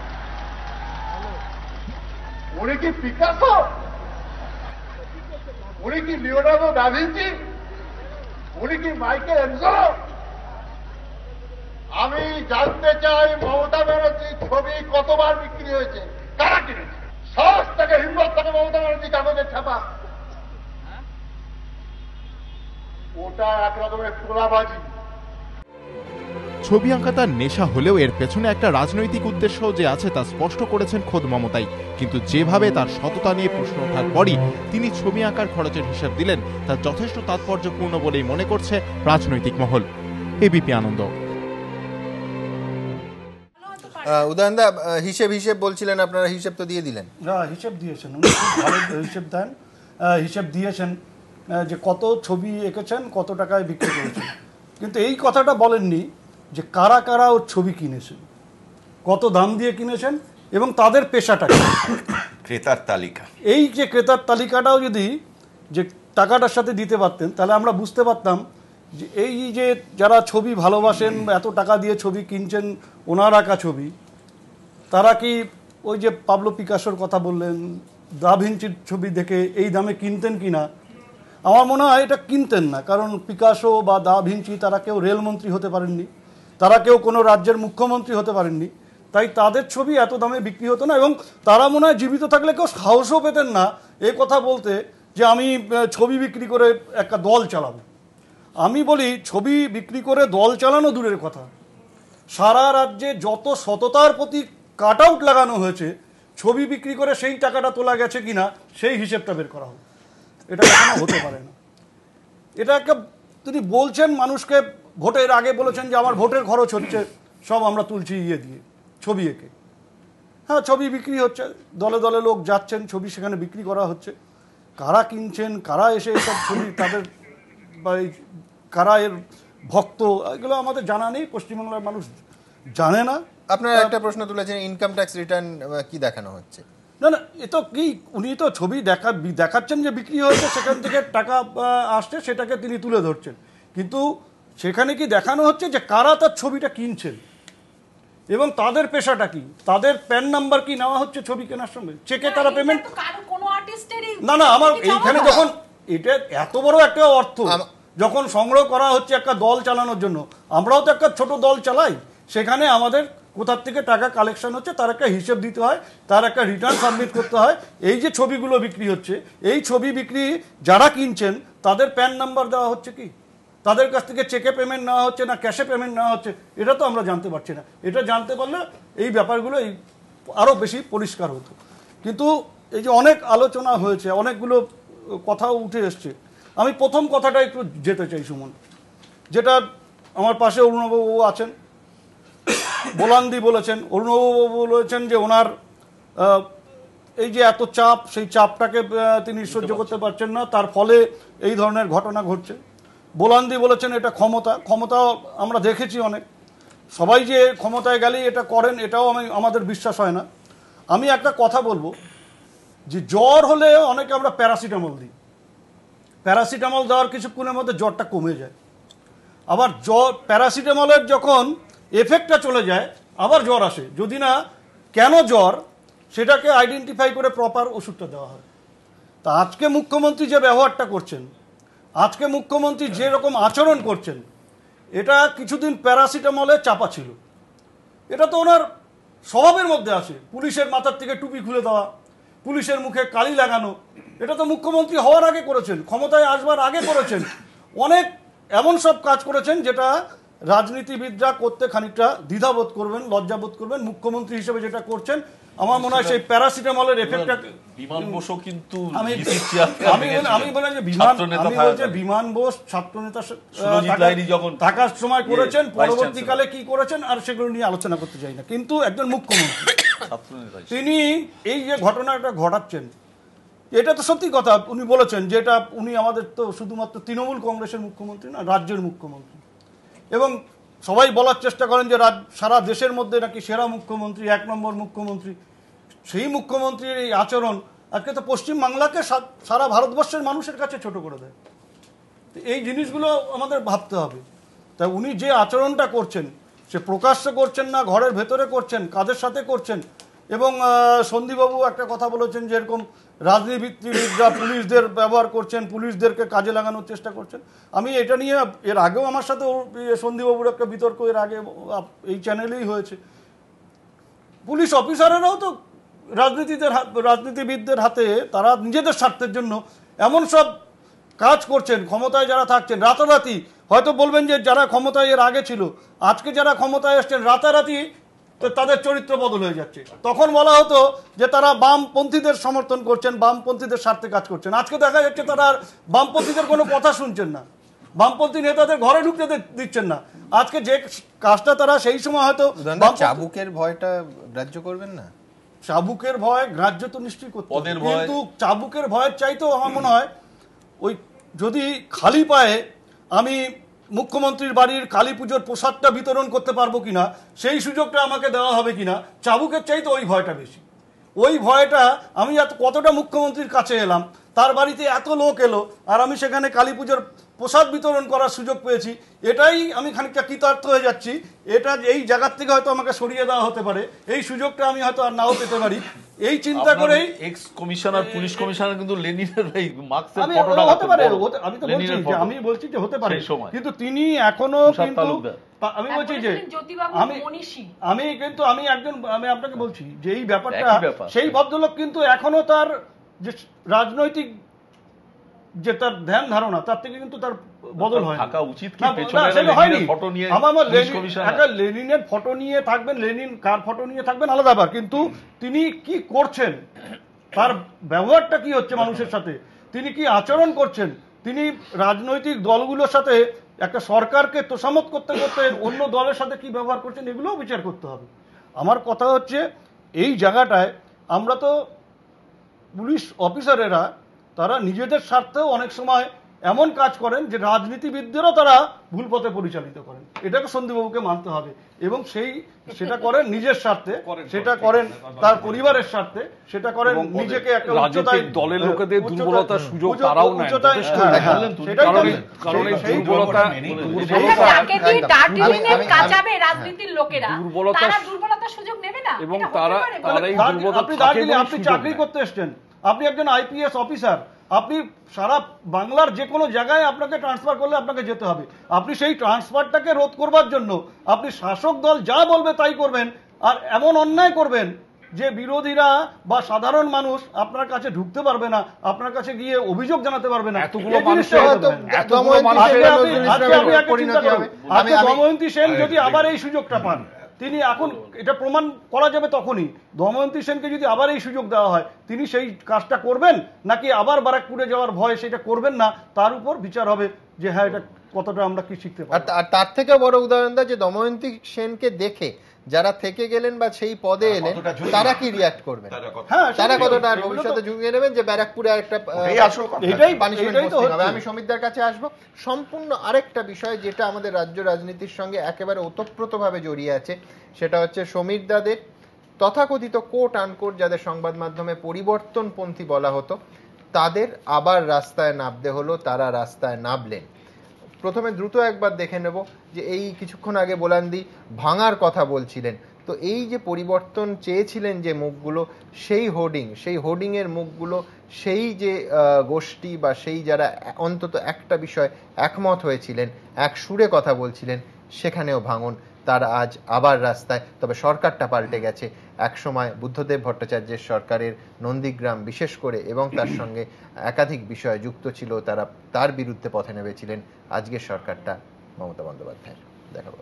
উনি কি পিকাসো? উনি কি লিওনার্দো দা ভিঞ্চি? উনি কি মাইকেল অ্যাঞ্জেলো? আমি জানতে চাই মমতা ব্যানার্জির ছবি কতবার বিক্রি হয়েছে, কারা কিনেছে? সাহস থেকে, হিম্মত থেকে মমতা ব্যানার্জি কাগজের ছাপা, ওটা একরকমের তোলাবাজি। ছবি আঁকা তার নেশা হলেও এর পেছনে একটা রাজনৈতিক উদ্দেশ্য যে আছে তা স্পষ্ট করেছেন খোদ মমতাই। কিন্তু যেভাবে তার সততা নিয়ে প্রশ্ন ওঠার পরই তিনি ছবি আঁকার খরচের হিসাব দিলেন তা যথেষ্ট তাৎপর্যপূর্ণ বলেই মনে করছে রাজনৈতিক মহল। এবিপি আনন্দ। উদয়নদা, হিসেব বলছিলেন, আপনারা হিসেব তো দিয়ে দিলেন। না, হিসেব দিয়েছেন উনি, ভালো হিসেব দেন। হিসেব দিয়েছেন যে কত ছবি এঁকেছেন, কত টাকায় বিক্রি করেছেন, কিন্তু এই কথাটা বলেননি যে কারা কারা ওর ছবি কিনেছেন, কত দাম দিয়ে কিনেছেন এবং তাদের পেশাটা কি, ক্রেতার তালিকা। এই যে ক্রেতার তালিকাটাও যদি যে টাকাটার সাথে দিতে পারতেন তাহলে আমরা বুঝতে পারতাম যে এই যে যারা ছবি ভালোবাসেন, এত টাকা দিয়ে ছবি কিনছেন, ওনার আঁকা ছবি, তারা কি ওই যে পাবলো পিকাসোর কথা বললেন, দা ভিঞ্চির ছবি দেখে এই দামে কিনতেন কি না? আমার মনে হয় এটা কিনতেন না, কারণ পিকাসো বা দা ভিঞ্চি তারা কেউ রেলমন্ত্রী হতে পারেননি, তারা কেউ কোনো রাজ্যের মুখ্যমন্ত্রী হতে পারেননি, তাই তাদের ছবি এত দামে বিক্রি হতো না। এবং তারা মনে হয় জীবিত থাকলে কেউ সাহসও পেতেন না এই কথা বলতে যে আমি ছবি বিক্রি করে একটা দল চালাবো। আমি বলি ছবি বিক্রি করে দল চালানো দূরের কথা, সারা রাজ্যে যত সততার প্রতি কাট আউট লাগানো হয়েছে ছবি বিক্রি করে সেই টাকাটা তোলা গেছে কিনা সেই হিসেবটা বের করা হোক। এটা কখনো হতে পারে না। এটা একটা তিনি বলছেন মানুষকে, ভোটের আগে বলেছেন যে আমার ভোটের খরচ হচ্ছে সব আমরা তুলছি দিয়ে ছবি এঁকে। হ্যাঁ, ছবি বিক্রি হচ্ছে, দলে দলে লোক যাচ্ছেন, ছবি সেখানে বিক্রি করা হচ্ছে। কারা কিনছেন, কারা এসে এসব ছবি তাদের বা কারা এর ভক্ত, এগুলো আমাদের জানা নেই, পশ্চিমবাংলার মানুষ জানে না। আপনারা একটা প্রশ্ন তুলেছেন, ইনকাম ট্যাক্স রিটার্ন কি দেখানো হচ্ছে? না না, এ তো কি, উনি তো ছবি দেখাচ্ছেন যে বিক্রি হয়েছে, সেখান থেকে টাকা আসছে সেটাকে তিনি তুলে ধরছেন, কিন্তু সেখানে কি দেখানো হচ্ছে যে কারা তার ছবিটা কিনছেন এবং তাদের পেশাটা কি, তাদের প্যান নাম্বার কি নেওয়া হচ্ছে ছবি কেনার সঙ্গে, চেকে তারা পেমেন্ট? না না, আমার এইখানে যখন এটা এত বড় একটা অর্থ যখন সংগ্রহ করা হচ্ছে একটা দল চালানোর জন্য, আমরাও তো একটা ছোট দল চালাই, সেখানে আমাদের কোথার থেকে টাকা কালেকশন হচ্ছে তার একটা হিসেব দিতে হয়, তার একটা রিটার্ন সাবমিট করতে হয়। এই যে ছবিগুলো বিক্রি হচ্ছে, এই ছবি বিক্রি যারা কিনছেন তাদের প্যান নাম্বার দেওয়া হচ্ছে কি, তাদের কাছ থেকে চেকে পেমেন্ট নেওয়া হচ্ছে না ক্যাশে পেমেন্ট নেওয়া হচ্ছে, এটা তো আমরা জানতে পারছি না। এটা জানতে পারলে এই ব্যাপারগুলো আরও বেশি পরিষ্কার হতো। কিন্তু এই যে অনেক আলোচনা হয়েছে, অনেকগুলো কথাও উঠে এসছে, আমি প্রথম কথাটা একটু যেতে চাই সুমন, যেটা আমার পাশে অরুণবাবু আছেন, বোলান্দি বলেছেন, অরুণবাবু বলেছেন যে ওনার এই যে এত চাপ, সেই চাপটাকে তিনি সহ্য করতে পারছেন না, তার ফলে এই ধরনের ঘটনা ঘটছে। বোলান্দি বলেছেন এটা ক্ষমতা আমরা দেখেছি অনেক, সবাই যে ক্ষমতায় গেলেই এটা করেন এটাও আমাদের বিশ্বাস হয় না। আমি একটা কথা বলবো যে জ্বর হলে অনেকে আমরা প্যারাসিটামল দিই, প্যারাসিটামল দেওয়ার কিছুক্ষণের মধ্যে জ্বরটা কমে যায়, আবার প্যারাসিটামলের যখন এফেক্টটা চলে যায় আবার জ্বর আসে, যদি না কেন জ্বর সেটাকে আইডেন্টিফাই করে প্রপার ওষুধটা দেওয়া হয়। তা আজকে মুখ্যমন্ত্রী যে ব্যবহারটা করছেন, আজকে মুখ্যমন্ত্রী যে রকম আচরণ করছেন, এটা কিছুদিন প্যারাসিটামলে চাপা ছিল, এটা তো ওনার স্বভাবের মধ্যে আসে। পুলিশের মাথার থেকে টুপি খুলে দেওয়া, পুলিশের মুখে কালি লাগানো, এটা তো মুখ্যমন্ত্রী হওয়ার আগে করেছেন, ক্ষমতায় আসবার আগে করেছেন, অনেক এমন সব কাজ করেছেন যেটা রাজনীতিবিদরা করতে খানিকটা দ্বিধাবোধ করবেন, লজ্জাবোধ করবেন। মুখ্যমন্ত্রী হিসেবে যেটা করছেন আমার মনে হয় সেই প্যারাসিটামলের এফেক্টটা, বিমান বসু কিন্তু আমি বলেন যে বিমান বোস ছাত্রনেতা থাকার সময় করেছেন, পরবর্তীকালে কি করেছেন আর সেগুলো নিয়ে আলোচনা করতে চাই না, কিন্তু একজন মুখ্যমন্ত্রী তিনি এই যে ঘটনাটা ঘটাচ্ছেন, এটা তো সত্যি কথা। উনি বলেছেন যে এটা উনি আমাদের তো শুধুমাত্র তৃণমূল কংগ্রেসের মুখ্যমন্ত্রী না, রাজ্যের মুখ্যমন্ত্রী, এবং সবাই বলার চেষ্টা করেন যে সারা দেশের মধ্যে নাকি সেরা মুখ্যমন্ত্রী, 1 নম্বর মুখ্যমন্ত্রী। সেই মুখ্যমন্ত্রীর এই আচরণ আজকে তো পশ্চিমবাংলাকে সারা ভারতবর্ষের মানুষের কাছে ছোট করে দেয়। এই জিনিসগুলো আমাদের ভাবতে হবে। তাই উনি যে আচরণটা করছেন সে প্রকাশ্য করছেন না, ঘরের ভেতরে করছেন, কাদের সাথে করছেন। এবং সন্দীপবাবু একটা কথা বলেছেন যে এরকম রাজনীতিবিদরা পুলিশদের ব্যবহার করছেন, পুলিশদেরকে কাজে লাগানোর চেষ্টা করছেন। আমি এটা নিয়ে এর আগেও আমার সাথে সন্দীপবাবুর একটা বিতর্ক এর আগে এই চ্যানেলেই হয়েছে। পুলিশ অফিসারেরাও তো রাজনীতিবিদদের হাতে তারা নিজেদের স্বার্থের জন্য এমন সব কাজ করছেন, ক্ষমতায় যারা থাকছেন রাতারাতি, হয়তো বলবেন যে যারা ক্ষমতায় এর আগে ছিল আজকে যারা ক্ষমতায় এসছেন রাতারাতি তো তাদের চরিত্র বদল হয়ে যাচ্ছে। তখন বলা হতো যে তারা বামপন্থীদের সমর্থন করছেন, বামপন্থীদের স্বার্থে কাজ করছেন, আজকে দেখা যাচ্ছে তারা বামপন্থীদের কোনো কথা শুনছেন না, বামপন্থী নেতাদের ঘরে ঢুকতে দিচ্ছেন না। আজকে যে কাজটা তারা সেই সময় হয়তো চাবুকের ভয়টা গ্রাহ্য করবেন না, চাবুকের ভয় গ্রাহ্য তো নিশ্চয়ই করতে হবে, কিন্তু চাবুকের ভয়ের চাইতেও আমার মনে হয় ওই যদি খালি পায়ে আমি মুখ্যমন্ত্রীর বাড়ির কালী পুজোর প্রসাদটা বিতরণ করতে পারবো কিনা, সেই সুযোগটা আমাকে দেওয়া হবে কিনা, চাবুকের চাইতে ওই ভয়টা বেশি। ওই ভয়টা আমি কতটা মুখ্যমন্ত্রীর কাছে এলাম, তার বাড়িতে এত লোক এলো আর আমি সেখানে কালী পুজোর প্রসাদ বিতরণ করার সুযোগ পেয়েছি, এটাই আমি খানিকটা কৃতার্থ হয়ে যাচ্ছি। এটা এই জায়গার থেকে হয়তো আমাকে সরিয়ে দেওয়া হতে পারে, এই সুযোগটা আমি হয়তো আর নাও পেতে পারি, এই চিন্তা করেই এক্স কমিশনার, পুলিশ কমিশনার কিন্তু লেনিনের এই মার্কসের ফটোটা হতে পারে। আমি তো বলছি যে আমি বলছি যে হতে পারে, কিন্তু তিনি এখনো কিন্তু আমি বলছি যে আমি একজন আমি আপনাকে বলছি যে এই ব্যাপারটা সেই ভদ্রলোক কিন্তু এখনো তার যে রাজনৈতিক যে তার ধ্যান ধারণা, তার থেকে কিন্তু তার বদল হয় থাকা উচিত কি না, পেছনে সেটা হয়নি। লেনিনের ফটো নিয়ে আমার পুলিশ কমিশনার একটা লেনিনের ফটো নিয়ে থাকবেন, লেনিন কার ফটো নিয়ে থাকবেন আলাদা ব্যাপার, কিন্তু তিনি কি করছেন, তার ব্যবহারটা কি হচ্ছে মানুষের সাথে, তিনি কি আচরণ করছেন, তিনি রাজনৈতিক দলগুলোর সাথে একটা সরকারকে তোষামত করতে করতে অন্য দলের সাথে কি ব্যবহার করছেন, এগুলোও বিচার করতে হবে। আমার কথা হচ্ছে এই জায়গাটায় আমরা তো পুলিশ অফিসারেরা তারা নিজেদের স্বার্থেও অনেক সময় এমন কাজ করেন যে রাজনীতিবিদদেরও তারা ভুল পথে পরিচালিত করেন, এটাকে সন্দীপবাবুকে মানতে হবে। এবং সেটা করেন নিজের স্বার্থে, সেটা করেন তার পরিবারের স্বার্থে, সেটা করেন নিজেকে একটা রাজনৈতিক দলের লোকেদের দুর্বলতার সুযোগ তারাও নেয়, কারণ এই দুর্বলতা রাজনীতির লোকেরা তারা দুর্বলতার সুযোগ নেবে না। এবং তারা এই দুর্বলতা, আপনি চাকরি করতে এসছেন, আপনি একজন আইপিএস অফিসার, আপনি সারা বাংলার যে কোনো জায়গায় আপনাকে ট্রান্সফার করলে আপনাকে যেতে হবে, আপনি সেই ট্রান্সফারটাকে রোধ করবার জন্য আপনি শাসক দল যা বলবে তাই করবেন, আর এমন অন্যায় করবেন যে বিরোধীরা বা সাধারণ মানুষ আপনার কাছে ঢুকতে পারবে না, আপনার কাছে গিয়ে অভিযোগ জানাতে পারবে না। দময়ন্তী সেন যদি আবার এই সুযোগটা পান, তিনি এখন এটা প্রমাণ করা যাবে তখনই, দময়ন্তী সেনকে যদি আবার এই সুযোগ দেওয়া হয় তিনি সেই কাজটা করবেন নাকি আবার বারাকপুরে যাওয়ার ভয় সেটা করবেন না, তার উপর বিচার হবে যে হ্যাঁ এটা কতটা আমরা কি শিখতে পারি। আর তার থেকে বড় উদাহরণ যে দময়ন্তী সেনকে দেখে যারা থেকে গেলেন বা সেই পদে এলেন তারা কি রিয়াক্ট করবেন, তারা কতটা ভবিষ্যতে ঝুঁকিয়ে নেবেন যে ব্যারাকপুরে একটা পানিশমেন্ট হবে। আমি সমিতদার কাছে আসবো। সম্পূর্ণ আরেকটা বিষয় যেটা আমাদের রাজ্য রাজনীতির সঙ্গে একেবারে ওতপ্রোতভাবে জড়িয়ে আছে, সেটা হচ্ছে সমীরদাদের তথাকথিত কোট আনকোট যাদের সংবাদ মাধ্যমে পরিবর্তনপন্থী বলা হতো, তাদের আবার রাস্তায় নামতে হলো, তারা রাস্তায় নামলেন। প্রথমে দ্রুত একবার দেখে নেব যে এই কিছুক্ষণ আগে বোলান্দি ভাঙার কথা বলছিলেন, তো এই যে পরিবর্তন চেয়েছিলেন যে মুখগুলো, সেই হোর্ডিংয়ের মুখগুলো, সেই যে গোষ্ঠী বা সেই যারা অন্তত একটা বিষয় একমত হয়েছিলেন, এক সুরে কথা বলছিলেন, সেখানেও ভাঙন, তারা আজ আবার রাস্তায়। তবে সরকারটা পাল্টে গেছে। একসময় বুদ্ধদেব ভট্টাচার্যের সরকারের নন্দীগ্রাম বিশেষ করে এবং তার সঙ্গে একাধিক বিষয় যুক্ত ছিল, তারা তার বিরুদ্ধে পথে নেমেছিলেন। আজকের সরকারটা মমতা বন্দ্যোপাধ্যায়ের। দেখাবো।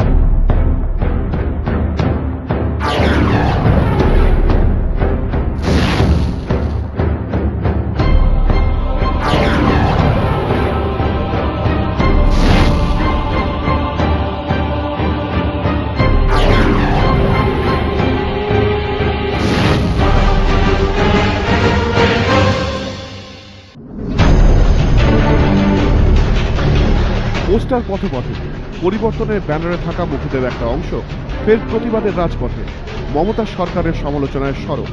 পোস্টার পথে পথে, পরিবর্তনের ব্যানারে থাকা মুখদের একটা অংশ ফের প্রতিবাদের রাজপথে, মমতা সরকারের সমালোচনায় সরব।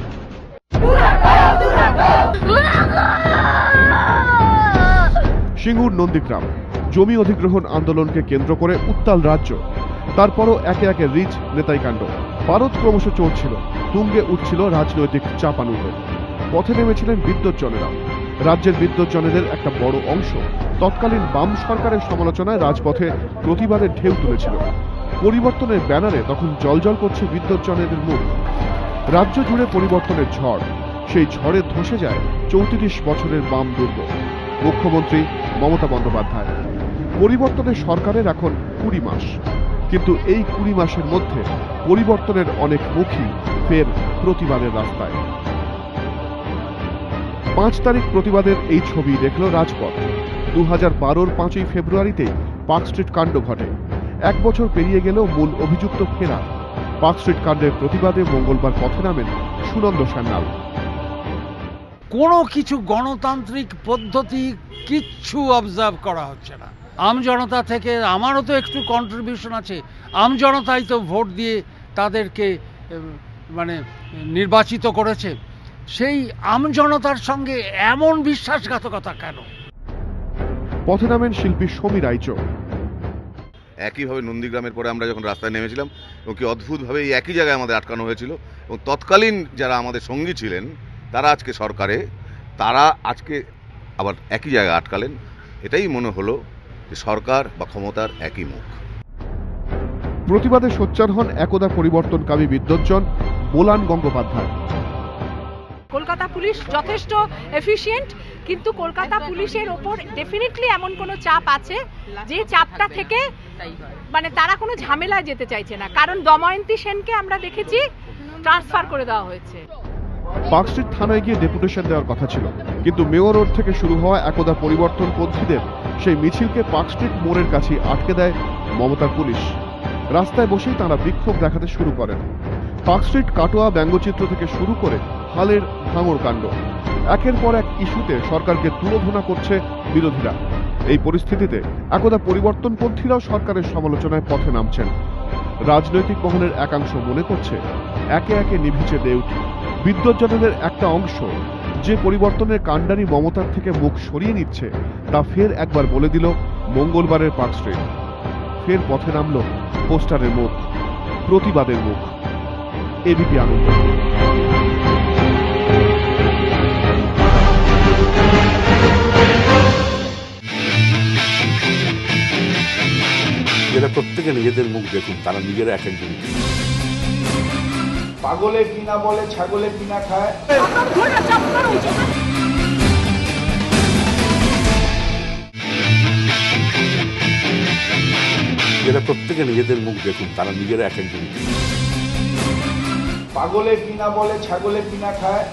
সিঙ্গুর নন্দীগ্রাম জমি অধিগ্রহণ আন্দোলনকে কেন্দ্র করে উত্তাল রাজ্য, তারপরও একে একে রিচ নেতাইকাণ্ড, পারদ ক্রমশ চড়ছিল, তুঙ্গে উঠছিল রাজনৈতিক চাপানুতোর। পথে নেমেছিলেন বিদ্যুৎজনেরা। রাজ্যের বিদ্যুৎজনেদের একটা বড় অংশ তৎকালীন বাম সরকারের সমালোচনায় রাজপথে প্রতিবাদের ঢেউ তুলেছিল। পরিবর্তনের ব্যানারে তখন জলজল করছে বিদ্যুৎজনেদের মুখ। রাজ্য জুড়ে পরিবর্তনের ঝড়, সেই ঝড়ে ধসে যায় 34 বছরের বাম দুর্গ, মুখ্যমন্ত্রী মমতা বন্দ্যোপাধ্যায়। পরিবর্তনের সরকারের এখন 20 মাস, কিন্তু এই 20 মাসের মধ্যে পরিবর্তনের অনেক মুখই ফের প্রতিবাদের রাস্তায়। 5 তারিখ প্রতিবাদের এই ছবি দেখল রাজপথ। 2012-র 5ই ফেব্রুয়ারিতেই পার্ক স্ট্রিট কাণ্ড ঘটে। 1 বছর পেরিয়ে গেলেও মূল অভিযুক্ত ফেরা। পার্ক স্ট্রিট কাণ্ডের প্রতিবাদে মঙ্গলবার পথে নামেন সুনন্দ সান্যাল। কোনো কিছু গণতান্ত্রিক পদ্ধতি কিচ্ছু অবজার্ভ করা হচ্ছে না। আমজনতা থেকে আমারও তো একটু কন্ট্রিবিউশন আছে, আমজনতাই তো ভোট দিয়ে তাদেরকে মানে নির্বাচিত করেছে, সেই আমজনতার সঙ্গে এমন বিশ্বাসঘাতকতা কেন? পথে নামেন শিল্পী সমীর রাইচ। একইভাবে নন্দীগ্রামের পরে আমরা যখন রাস্তায় নেমেছিলাম এবং কি অদ্ভুতভাবে এই একই জায়গায় আমাদের আটকানো হয়েছিল, এবং তৎকালীন যারা আমাদের সঙ্গী ছিলেন তারা আজকে সরকারে, তারা আজকে আবার একই জায়গায় আটকালেন। এটাই মনে হলো যে সরকার বা ক্ষমতার একই মুখ। প্রতিবাদে সোচ্চার হন একদা পরিবর্তনকামী বিদ্যুৎজন বোলান গঙ্গোপাধ্যায়। কলকাতা পুলিশ যথেষ্ট এফিশিয়েন্ট, কিন্তু কলকাতা পুলিশের ওপর ডেফিনেটলি এমন কোনো চাপ আছে যে চাপটা থেকে মানে তারা কোনো ঝামেলায় যেতে চাইছে না, কারণ দময়ন্তী সেনকে আমরা দেখেছি ট্রান্সফার করে দেওয়া হয়েছে। পার্কস্ট্রিট থানায় গিয়ে ডেপুটেশন দেওয়ার কথা ছিল, কিন্তু মেয়র রোড থেকে শুরু হওয়া একদা পরিবর্তনপন্থীদের সেই মিছিলকে পার্কস্ট্রিট মোড়ের কাছে আটকে দেয় মমতার পুলিশ। রাস্তায় বসেই তাঁরা বিক্ষোভ দেখাতে শুরু করেন। পার্কস্ট্রিট কাটোয়া ব্যঙ্গচিত্র থেকে শুরু করে হালের ভাঙড় কাণ্ড, একের পর এক ইস্যুতে সরকারকে তুলোধনা করছে বিরোধীরা। এই পরিস্থিতিতে একদা পরিবর্তনপন্থীরাও সরকারের সমালোচনায় পথে নামছেন। রাজনৈতিক মহলের একাংশ মনে করছে একে একে নিভিছে দেউটি। বিদ্যুৎজনেদের একটা অংশ যে পরিবর্তনের কাণ্ডারি মমতার থেকে মুখ সরিয়ে নিচ্ছে, তা ফের একবার বলে দিল মঙ্গলবারের পার্কস্ট্রিট। ফের পথে নামল পোস্টারের মুখ, প্রতিবাদের মুখ। এবিপি আনন্দ। এরা প্রত্যেকে নিজেদের মুখ দেখুন, তারা নিজেরা এক একজন। পাগলে কিনা বলে ছাগলে কিনা খায়। এরা প্রত্যেকে নিজেদের মুখ দেখুন, তারা নিজেরা এক একজন। পাগলে কিনা বলে ছাগলে কিনা খায়।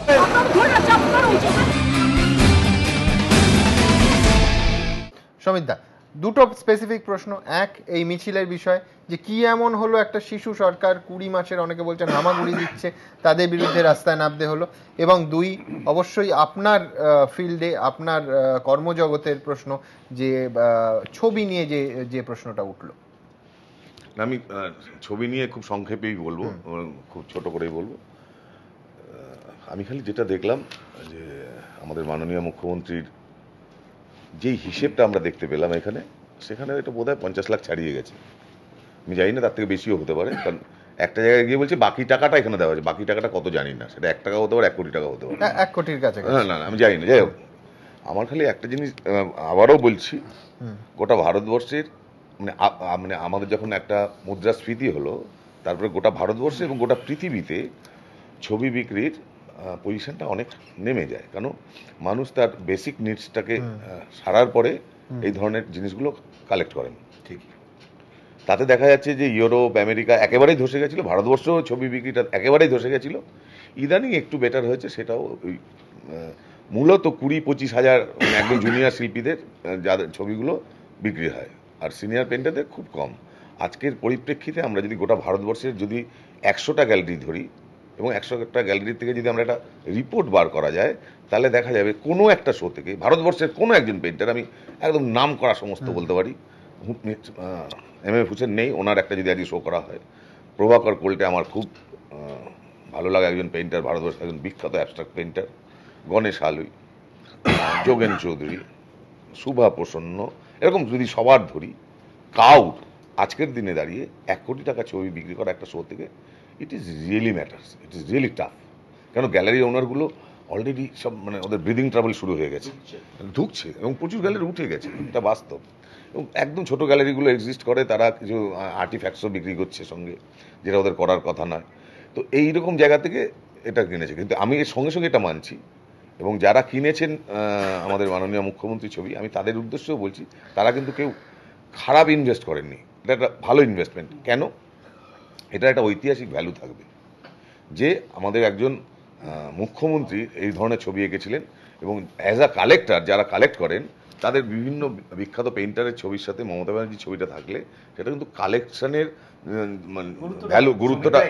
সমিতদা, দুটো স্পেসিফিক প্রশ্ন। এক, এই মিছিলের বিষয় যে কি এমন হলো একটা শিশু সরকার 20 মাসের, অনেকে বলছেন হামাগুড়ি দিচ্ছে, তাদের বিরুদ্ধে রাস্তায় নামতে হলো। এবং দুই, অবশ্যই আপনার ফিল্ডে আপনার কর্মজগতের প্রশ্ন, যে ছবি নিয়ে যে প্রশ্নটা উঠলো। আমি ছবি নিয়ে খুব সংক্ষেপেই বলবো, খুব ছোট করেই বলবো। আমি খালি যেটা দেখলাম যে আমাদের মাননীয় মুখ্যমন্ত্রীর যেই হিসেবটা আমরা দেখতে পেলাম এখানে, সেখানে এটা বোধহয় 50 লাখ ছাড়িয়ে গেছে। আমি জানি না, তার থেকে বেশিও হতে পারে, কারণ একটা জায়গায় গিয়ে বলছে বাকি টাকাটা এখানে দেওয়া হয়েছে। বাকি টাকাটা কত জানি না, সেটা 1 টাকা হতে পারে, 1 কোটি টাকা হতে পারে, 1 কোটির কাছে। না আমি জানি না। যাই হোক, আমার খালি একটা জিনিস আবারও বলছি, গোটা ভারতবর্ষের মানে আমাদের যখন একটা মুদ্রাস্ফীতি হলো, তারপরে গোটা ভারতবর্ষে এবং গোটা পৃথিবীতে ছবি বিক্রির পজিশনটা অনেক নেমে যায়, কারণ মানুষ তার বেসিক নিডসটাকে সারার পরে এই ধরনের জিনিসগুলো কালেক্ট করেন। ঠিক, তাতে দেখা যাচ্ছে যে ইউরোপ, আমেরিকা একেবারেই ধসে গেছিল, ভারতবর্ষেও ছবি বিক্রিটা একেবারেই ধসে গেছিল। ইদানিং একটু বেটার হয়েছে, সেটাও ওই মূলত 20-25 হাজার একদম জুনিয়র শিল্পীদের যাদের ছবিগুলো বিক্রি হয়, আর সিনিয়র পেন্টারদের খুব কম। আজকের পরিপ্রেক্ষিতে আমরা যদি গোটা ভারতবর্ষের যদি 100টা গ্যালারি ধরি এবং 100টা গ্যালারি থেকে যদি আমরা একটা রিপোর্ট বার করা যায়, তাহলে দেখা যাবে কোনো একটা শো থেকে ভারতবর্ষের কোনো একজন পেন্টার, আমি একদম নাম করা সমস্ত বলতে পারি, এম.এ. হুসেন নেই, ওনার একটা যদি আজকে শো করা হয়, প্রভাকর কোল্টে আমার খুব ভালো লাগে একজন পেন্টার, ভারতবর্ষের একজন বিখ্যাত অ্যাবস্ট্রাক্ট পেন্টার, গণেশ আলুই, যোগেন চৌধুরী, শুভা প্রসন্ন, এরকম যদি সবার ধরি, কাউট আজকের দিনে দাঁড়িয়ে 1 কোটি টাকা ছবি বিক্রি করা একটা শো থেকে, it is really matters, it is really tough. কেন গ্যালারি ওনারগুলো অলরেডি সব মানে ওদের ব্রিদিং ট্রাবল শুরু হয়ে গেছে, ঢুকছে, এবং প্রচুর গ্যালারি উঠে গেছে, এটা বাস্তব। এবং একদম ছোট গ্যালারিগুলো এক্সিস্ট করে, তারা কিছু আর্টিফ্যাক্টসও বিক্রি করছে সঙ্গে, যেটা ওদের করার কথা নয়। তো এইরকম জায়গা থেকে এটা কিনেছে, কিন্তু আমি এর সঙ্গে সঙ্গে এটা মানছি, এবং যারা কিনেছেন আমাদের মাননীয় মুখ্যমন্ত্রী ছবি, আমি তাদের উদ্দেশ্যেও বলছি, তারা কিন্তু কেউ খারাপ ইনভেস্ট করেননি, এটা একটা ভালো ইনভেস্টমেন্ট। কেন? এটা একটা ঐতিহাসিক ভ্যালু থাকবে যে আমাদের একজন মুখ্যমন্ত্রী এই ধরনের ছবি এঁকেছিলেন, এবং অ্যাজ আ কালেক্টর যারা কালেক্ট করেন, তাদের বিভিন্ন বিখ্যাত পেইন্টারের ছবির সাথে মমতা ব্যানার্জির ছবিটা থাকলে, সেটা কিন্তু কালেকশনের ভ্যালু, গুরুত্বটা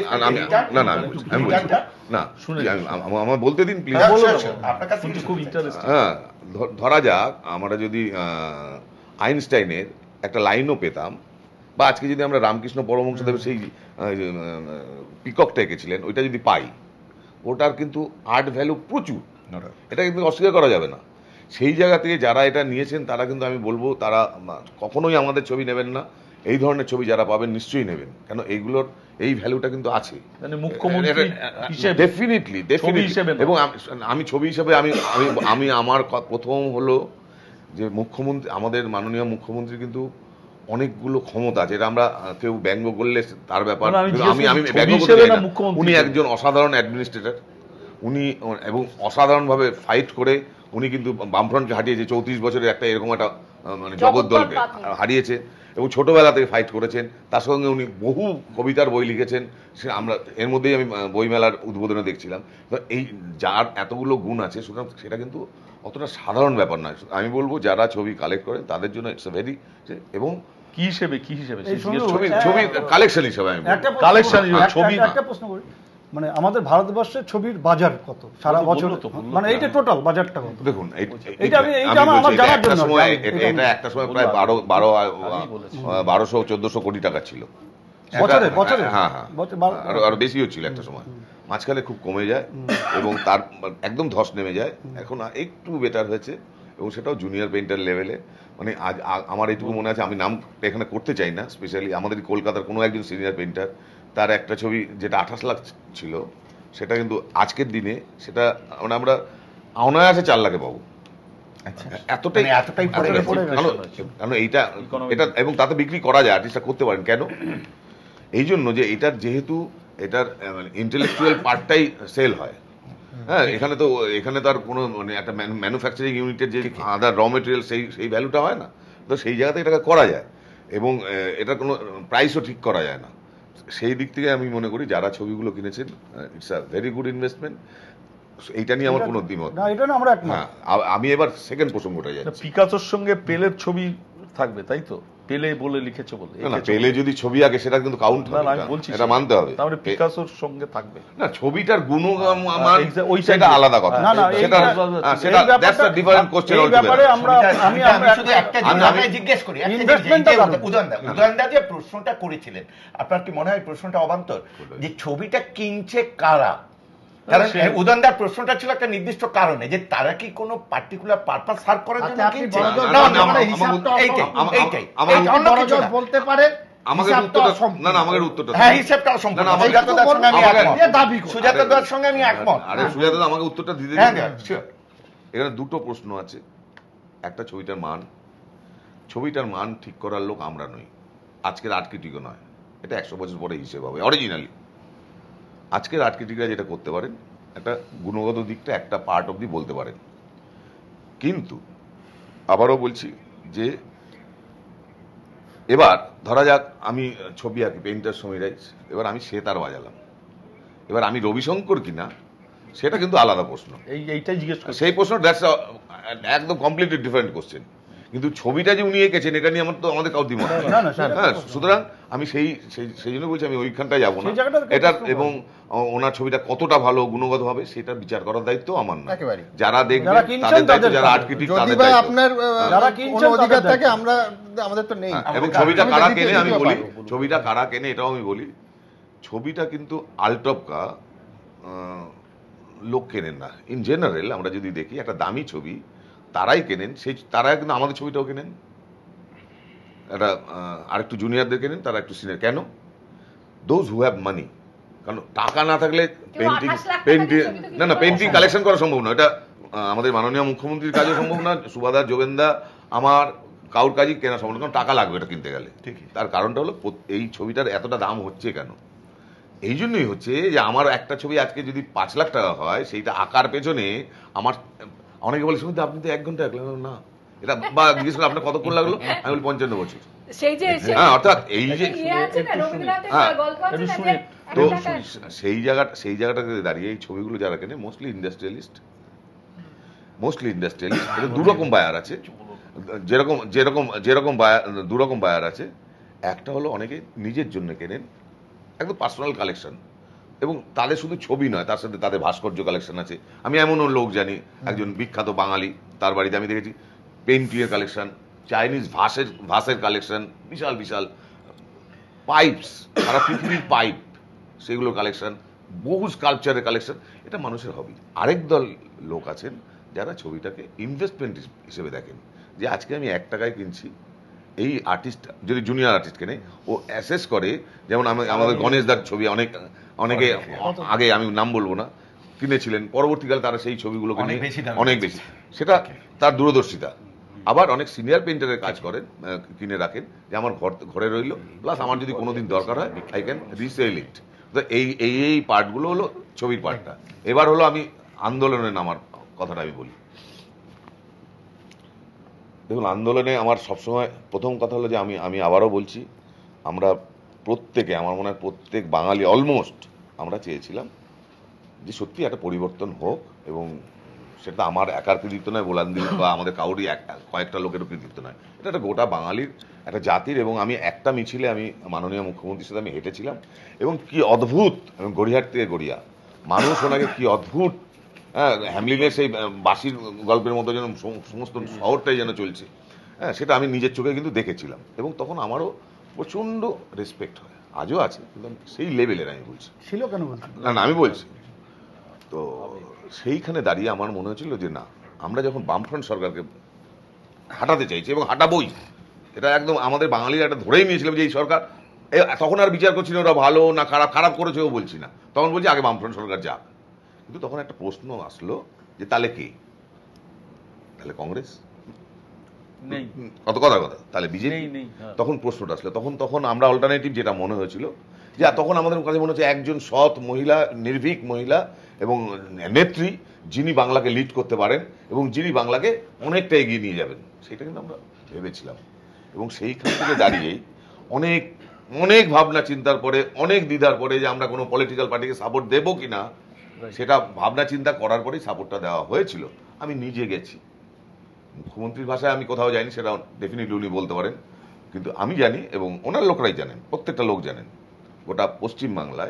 আমার বলতে দিন প্লিজ। হ্যাঁ, ধরা যাক আমরা যদি আইনস্টাইনের একটা লাইনও পেতাম, বা আজকে যদি আমরা রামকৃষ্ণ পরমহংসদেবের সেই পিককটা এঁকেছিলেন, ওইটা যদি পাই, ওটার কিন্তু আর্ট ভ্যালু প্রচুর, এটা কিন্তু অস্বীকার করা যাবে না। সেই জায়গা থেকে যারা এটা নিয়েছেন, তারা কিন্তু আমি বলবো তারা কখনোই আমাদের ছবি নেবেন না, এই ধরনের ছবি যারা পাবেন নিশ্চয়ই নেবেন, কেন এইগুলোর এই ভ্যালুটা কিন্তু আছে ডেফিনেটলি। এবং আমি ছবি হিসেবে আমি আমার প্রথম হলো যে মুখ্যমন্ত্রী, আমাদের মাননীয় মুখ্যমন্ত্রী কিন্তু অনেকগুলো ক্ষমতা আছে, এটা আমরা কেউ ব্যঙ্গ করলে তার ব্যাপার, আমি ব্যঙ্গ করতে চাই না। উনি একজন অসাধারণ অ্যাডমিনিস্ট্রেটর, উনি এবং অসাধারণভাবে ফাইট করে উনি কিন্তু বামফ্রন্টকে হারিয়েছে, 34 বছরের একটা এরকম একটা মানে জগদ্দলকে হারিয়েছে এবং ছোটবেলা থেকে ফাইট করেছেন। তার সঙ্গে উনি বহু কবিতার বই লিখেছেন, সে আমরা এর মধ্যেই আমি বইমেলার উদ্বোধনে দেখছিলাম। তো এই যার এতগুলো গুণ আছে, সুতরাং সেটা কিন্তু অতটা সাধারণ ব্যাপার নয়। আমি বলবো যারা ছবি কালেক্ট করেন তাদের জন্য ইটস ভেরি, এবং কি হিসেবে ছবি কালেকশন হিসেবে আমি কালেকশন ছবি। একটা প্রশ্ন করি, মানে আমাদের ভারতবর্ষের ছবির বাজার কত সারা বছর, মানে এইটা টোটাল বাজারটা কত? দেখুন এটা আমার জানার জন্য, এটা একটা সময় প্রায় 1200-1400 কোটি টাকা ছিল বছরে। হ্যাঁ, আরো বেশিও ছিল একটা সময়। মাঝখানে খুব কমে যায় এবং তার একদম ধস নেমে যায়। এখন একটু বেটার হয়েছে এবং সেটাও জুনিয়র পেইন্টার লেভেলে। মানে আজ আমার এইটুকু মনে আছে, আমি নাম এখানে করতে চাই না, স্পেশালি আমাদের কলকাতার কোনো একজন সিনিয়র পেইন্টার, তার একটা ছবি যেটা 28 লাখ ছিল, সেটা কিন্তু আজকের দিনে সেটা মানে আমরা অনায়াসে 4 লাখে পাবো। এতটাই কারণ এটা এবং তাতে বিক্রি করা যায়, আর্টিস্টরা করতে পারেন। কেন? এই জন্য যে এটার যেহেতু এটার ইন্টেলেকচুয়াল পার্টটাই সেল হয়। হ্যাঁ, এখানে তো আর কোনো মানে একটা ম্যানুফ্যাকচারিং ইউনিটের যে আদার র মেটেরিয়াল সেই ভ্যালুটা হয় না। তো সেই জায়গাতে এটাকে করা যায় এবং এটার কোনো প্রাইসও ঠিক করা যায় না। সেই দিক থেকে আমি মনে করি যারা ছবিগুলো কিনেছেন, it's a very good investment. এইটা নিয়ে আমার কোনো দ্বিমত না। আমি এবার সেকেন্ড প্রসঙ্গটা যাচ্ছি। পিকাসোর সঙ্গে পেলের ছবি থাকবে, তাই তো? পেলে বলে লিখেছে বলে না, পেলে যদি ছবি আগে সেটা কিন্তু কাউন্ট হবে না, বলছি এটা মানতে হবে। তাহলে পিকাসোর সঙ্গে থাকবে না, ছবিটার গুণমান সেটা আলাদা কথা। না, সেটা that's a different question altogether. আমি শুধু একটা জিনিস জিজ্ঞেস করি, উদয়নদা যে প্রশ্নটা করেছিলেন, আপনার কি মনে হয় প্রশ্নটা অবান্তর? যে ছবিটা কিনছে কারা? কারণ উদয়নদার প্রশ্নটা ছিল একটা নির্দিষ্ট কারণে, যে তারা কি কোনো পার্টিকুলার পারপাস সার্ভ করার জন্য কিনছে? বলতে পারে আমাদের উত্তরটা হ্যাঁ, হিসাবটা অসম্পূর্ণ। সুজাতাদার সঙ্গে আমি একমত। আরে সুজাতা আমাকে উত্তরটা দিতে দিন। এখানে দুটো প্রশ্ন আছে। একটা ছবিটার মান ঠিক করার লোক আমরা নই, আজকের আর্ট ক্রিটিকও নয়। এটা 100 বছর পরে হিসেব হবে। অরিজিনালি আজকের আর্ট ক্রিটিকরা যেটা করতে পারেন, একটা গুণগত দিকটা একটা পার্ট অবধি বলতে পারেন। কিন্তু আবারও বলছি যে এবার ধরা যাক আমি ছবি আঁকি, পেইন্টার সমীরাজ, এবার আমি সেতার বাজালাম, এবার আমি রবিশঙ্কর কিনা সেটা কিন্তু আলাদা প্রশ্ন। এইটাই জিজ্ঞেস করছি। সেই প্রশ্ন দ্যাটস একদম কমপ্লিটলি ডিফারেন্ট কোশ্চেন। কিন্তু ছবিটা যে উনি এঁকেছেন এটা নিয়ে আমাদের কাউ দ্বিমত নেই। হ্যাঁ, সুতরাং আমি সেই জন্য বলছি আমি ওইখানটায় যাবো না। এটার এবং ওনার ছবিটা কতটা ভালো গুণগত হবে সেটা বিচার করার দায়িত্ব আমার না। যারা দেখবে তাদের দায়িত্ব, যারা আর্ট ক্রিটিক তাদের দায়িত্ব। আপনার কোনো অধিকার থাকে, আমাদের তো নেই। এবং ছবিটা কারা কেনে আমি বলি, ছবিটা কারা কেনে এটাও আমি বলি। ছবিটা কিন্তু আলটপকা লোক কেনেন না। ইন জেনারেল আমরা যদি দেখি একটা দামি ছবি তারাই কেনেন, তারা কিন্তু আমাদের ছবিটাও কেনেন, একটা আরেকটু জুনিয়রদের কেনেন, তারা একটু সিনিয়র। কেন? Those who have money. কারণ টাকা না থাকলে পেন্টিং কালেকশন করা সম্ভব না। এটা আমাদের মাননীয় মুখ্যমন্ত্রীর কাজও সম্ভব না, সুবাদার যোগেন্দা আমার কাউর কাজই কেনা সম্ভব না, কারণ টাকা লাগবে এটা কিনতে গেলে। তার কারণটা হলো এই ছবিটার এতটা দাম হচ্ছে কেন? এই জন্যই হচ্ছে যে আমার একটা ছবি আজকে যদি 5 লাখ টাকা হয়, সেইটা আঁকার পেছনে আমার অনেকে বলে শুনতে আপনি তো 1 ঘন্টা আঁকলেন না, এটা বা জিজ্ঞেস করে আপনার কতক্ষণ লাগলো, আমি বলি 55 বছর। হ্যাঁ, অর্থাৎ এই যে তো সেই জায়গাটাকে দাঁড়িয়ে এই ছবিগুলো যারা কেনে মোস্টলি ইন্ডাস্ট্রিয়ালিস্ট। দুরকম বায়ার আছে, যেরকম দুরকম বায়ার আছে। একটা হলো অনেকে নিজের জন্য কেনেন, একদম পার্সোনাল কালেকশন, এবং তাদের শুধু ছবি নয়, তার সাথে তাদের ভাস্কর্য কালেকশন আছে। আমি এমনও লোক জানি, একজন বিখ্যাত বাঙালি, তার বাড়িতে আমি দেখেছি পেন্টিংয়ের কালেকশন, চাইনিজ ভাসের কালেকশন, বিশাল বিশাল পাইপস, সারা পৃথিবীর পাইপ, সেগুলোর কালেকশন, বহু স্কাল্পচারের কালেকশন। এটা মানুষের হবি। আরেক দল লোক আছেন যারা ছবিটাকে ইনভেস্টমেন্ট হিসেবে দেখেন, যে আজকে আমি 1 টাকায় কিনছি। এই আর্টিস্ট যদি জুনিয়র আর্টিস্ট কেনে, ও অ্যাসেস করে, যেমন আমাদের গণেশ দার ছবি অনেকে আগে, আমি নাম বলবো না, কিনেছিলেন, পরবর্তীকালে তারা সেই ছবিগুলো অনেক বেশি, সেটা তার দূরদর্শিতা। আবার অনেক সিনিয়র পেইন্টারের কাজ করেন, কিনে রাখেন, যে আমার ঘরে রইল, প্লাস আমার যদি কোনোদিন দরকার হয় আই ক্যান রিসেল ইট। তো এই পার্টগুলো হলো ছবির পার্টটা। এবার হলো আমি আন্দোলনে নামার কথাটা আমি বলি। দেখুন, আন্দোলনে আমার সবসময় প্রথম কথা হলো যে আমি আবারও বলছি, আমরা প্রত্যেকে, আমার মনে হয় প্রত্যেক বাঙালি অলমোস্ট আমরা চেয়েছিলাম যে সত্যি একটা পরিবর্তন হোক, এবং সেটা আমার একার কৃতিত্ব নয়, গোলান্দির বা আমাদের কাউরই কয়েকটা লোকেরও কৃতিত্ব নয়, এটা একটা গোটা বাঙালির, একটা জাতির। এবং আমি একটা মিছিলে আমি মাননীয় মুখ্যমন্ত্রীর সাথে আমি হেঁটেছিলাম, এবং কি অদ্ভুত, এবং গড়িয়াহাট থেকে গড়িয়া মানুষ ওনাকে কি অদ্ভুত, হ্যাঁ, হ্যামলিনের সেই বাঁশির গল্পের মতো যেন সমস্ত শহরটাই যেন চলছে, হ্যাঁ, সেটা আমি নিজের চোখে কিন্তু দেখেছিলাম। এবং তখন আমারও প্রচণ্ড রেসপেক্ট হয়, আজও আছে, কিন্তু সেই লেভেলের আমি বলছি ছিল কেন বলছি না আমি বলছি। তো সেইখানে দাঁড়িয়ে আমার মনে হয়েছিল যে না, আমরা যখন বামফ্রন্ট সরকারকে হাঁটাতে চাইছি, এবং হাঁটাবই, এটা একদম আমাদের বাঙালিরা একটা ধরেই নিয়েছিলাম যে এই সরকার, তখন আর বিচার করছি না ওরা ভালো না খারাপ করেছেও বলছি না, তখন বলছি আগে বামফ্রন্ট সরকার যাক। কিন্তু তখন একটা প্রশ্ন আসলো যে তাহলে কে, তাহলে কংগ্রেস নেই, কত কথা তাহলে বিজেপি, তখন প্রশ্নটা আসলো। তখন আমরা অল্টারনেটিভ যেটা মনে হয়েছিল যে তখন আমাদের কাছে মনে হচ্ছে একজন সৎ মহিলা, নির্ভীক মহিলা এবং নেত্রী, যিনি বাংলাকে লিড করতে পারেন এবং যিনি বাংলাকে অনেকটা এগিয়ে নিয়ে যাবেন, সেটা কিন্তু আমরা ভেবেছিলাম। এবং সেইখান থেকে দাঁড়িয়েই অনেক অনেক ভাবনা চিন্তার পরে, অনেক দ্বিধার পরে যে আমরা কোনো পলিটিক্যাল পার্টিকে সাপোর্ট দেবো কিনা, সেটা ভাবনা চিন্তা করার পরেই সাপোর্টটা দেওয়া হয়েছিল। আমি নিজে গেছি, মুখ্যমন্ত্রীর ভাষায় আমি কোথাও যাইনি, সেটা ডেফিনেটলি উনি বলতে পারেন, কিন্তু আমি জানি এবং ওনার লোকরাই জানেন, প্রত্যেকটা লোক জানেন, গোটা পশ্চিমবাংলায়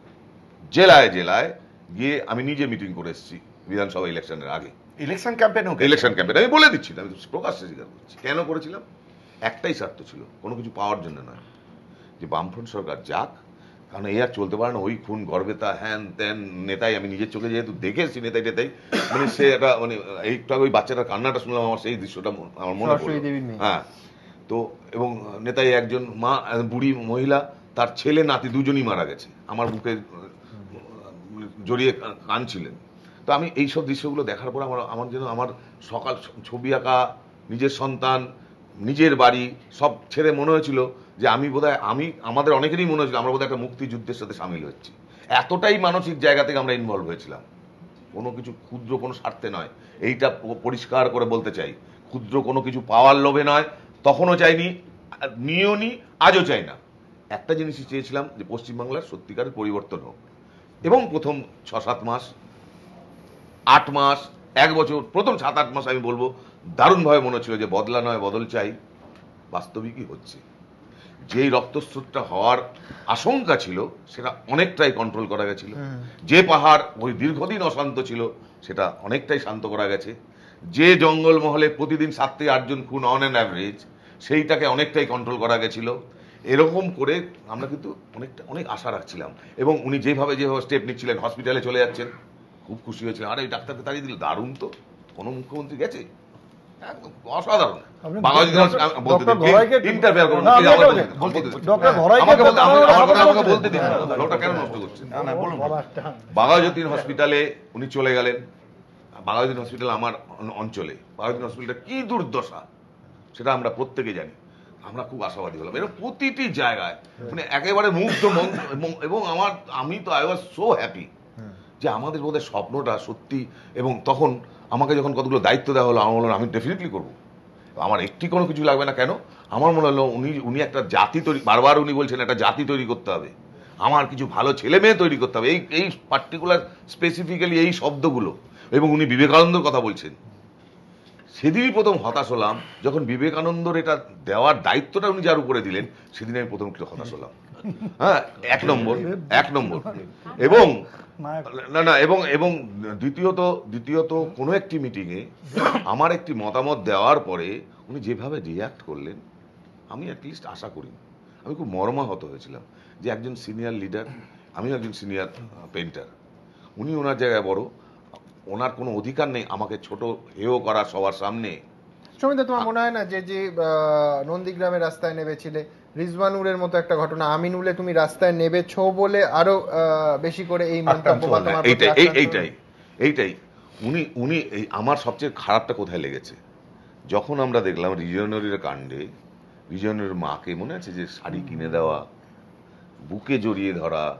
জেলায় জেলায় গিয়ে আমি নিজে মিটিং করে এসেছি বিধানসভা ইলেকশনের আগে। ইলেকশন ক্যাম্পেইন আমি বলে দিচ্ছি, আমি প্রকাশ্যে স্বীকার করছি কেন করেছিলাম। একটাই স্বার্থ ছিল, কোনো কিছু পাওয়ার জন্য নয়, যে বামফ্রন্ট সরকার যাক, কারণ এই আর চলতে পারে না, ওই খুন গর্বেতা হ্যান ত্যান নেতাই, আমি নিজের চোখে যেহেতু দেখেছি নেতাই, মানে সে একটা মানে এইটা ওই বাচ্চাটার কান্নাটা শুনলাম, আমার সেই দৃশ্যটা আমার মনে পড়ল। হ্যাঁ, তো এবং নেতাই একজন মা, বুড়ি মহিলা, তার ছেলে নাতি দুজনই মারা গেছে, আমার বুকে জড়িয়ে কাঁদছিলেন। তো আমি এইসব দৃশ্যগুলো দেখার পর আমার যেন আমার সকাল ছবি আঁকা, নিজের সন্তান, নিজের বাড়ি সব ছেড়ে মনে হয়েছিল যে আমি বোধহয় আমাদের অনেকেরই মনে হয়েছিল আমরা বোধহয় একটা মুক্তিযুদ্ধের সাথে সামিল হচ্ছি। এতটাই মানসিক জায়গা থেকে আমরা ইনভলভ হয়েছিলাম, কোনো কিছু ক্ষুদ্র কোনো স্বার্থে নয়, এইটা পরিষ্কার করে বলতে চাই, ক্ষুদ্র কোনো কিছু পাওয়ার লোভে নয়, তখনও চাইনি, নিয়েও নি, আজও চাই না। একটা জিনিসই চেয়েছিলাম যে পশ্চিমবাংলার সত্যিকারের পরিবর্তন হোক। এবং প্রথম 6-7 মাস, 8 মাস, 1 বছর, প্রথম 7-8 মাস আমি বলবো দারুণভাবে মনে হচ্ছিল যে বদলা নয় বদল চাই, বাস্তবিকই হচ্ছে। যেই রক্তস্রোতটা হওয়ার আশঙ্কা ছিল সেটা অনেকটাই কন্ট্রোল করা গেছিল, যে পাহাড় ওই দীর্ঘদিন অশান্ত ছিল সেটা অনেকটাই শান্ত করা গেছে, যে জঙ্গলমহলে প্রতিদিন 7 থেকে 8 জন খুন অন অ্যান অ্যাভারেজ, সেইটাকে অনেকটাই কন্ট্রোল করা গেছিল। এরকম করে আমরা কিন্তু অনেক আশা রাখছিলাম। এবং উনি যেভাবে স্টেপ নিচ্ছিলেন, হসপিটালে চলে যাচ্ছেন, খুব খুশি হয়েছিলেন, আরে ওই ডাক্তারকে তাড়িয়ে দিল, দারুণ তো, কোনো মুখ্যমন্ত্রী গেছে, অসাধারণ। বাঘাযতীন হসপিটালে উনি চলে গেলেন, বাঘাযতীন হসপিটাল আমার অঞ্চলে, বাঘাযতীন হসপিটালটা কি দুর্দশা সেটা আমরা প্রত্যেকে জানি। আমরা খুব আশাবাদী হলাম, এরকম প্রতিটি জায়গায় মানে একেবারে মুগ্ধ। এবং আমি তো আই ওয়াজ সো হ্যাপি যে আমাদের বোধহয় স্বপ্নটা সত্যি। এবং তখন আমাকে যখন কতগুলো দায়িত্ব দেওয়া হলো, আমার মনে হলো আমি ডেফিনেটলি করবো, আমার একটি কোনো কিছু লাগবে না। কেন? আমার মনে হলো উনি একটা জাতি তৈরি, বারবার উনি বলছেন একটা জাতি তৈরি করতে হবে, আমার কিছু ভালো ছেলে মেয়ে তৈরি করতে হবে, এই পার্টিকুলার স্পেসিফিক্যালি এই শব্দগুলো। এবং উনি বিবেকানন্দর কথা বলছেন। সেদিনই প্রথম হতাশ হলাম যখন বিবেকানন্দর এটা দেওয়ার দায়িত্বটা উনি যার উপরে দিলেন, সেদিন আমি প্রথম একটু হতাশ হলাম। হ্যাঁ, 1 নম্বর। এবং না এবং দ্বিতীয়ত কোনো একটি মিটিংয়ে আমার একটি মতামত দেওয়ার পরে উনি যেভাবে রিয়াক্ট করলেন, আমি অ্যাটলিস্ট আশা করি, আমি খুব মর্মাহত হয়েছিলাম যে একজন সিনিয়র লিডার, আমি একজন সিনিয়র পেন্টার, উনি ওনার জায়গায় বড়, ওনার কোনো অধিকার নেই আমাকে ছোট হেয় করা সবার সামনে। সমিতা, তোমার মনে হয় না যে নন্দীগ্রামের রাস্তায় নেমেছিলে, রিজওয়ানুরের মতো একটা ঘটনা, আমিনুলে তুমি রাস্তায় নেবেছো বলে আরো বেশি করে এই মন্তব্য? এইটাই উনি আমার সবচেয়ে খারাপটা কোথায় লেগেছে, যখন আমরা দেখলাম রিজওয়ানুরের কাণ্ডে রিজওয়ানুরের মাকে, মনে আছে যে শাড়ি কিনে দেওয়া, বুকে জড়িয়ে ধরা,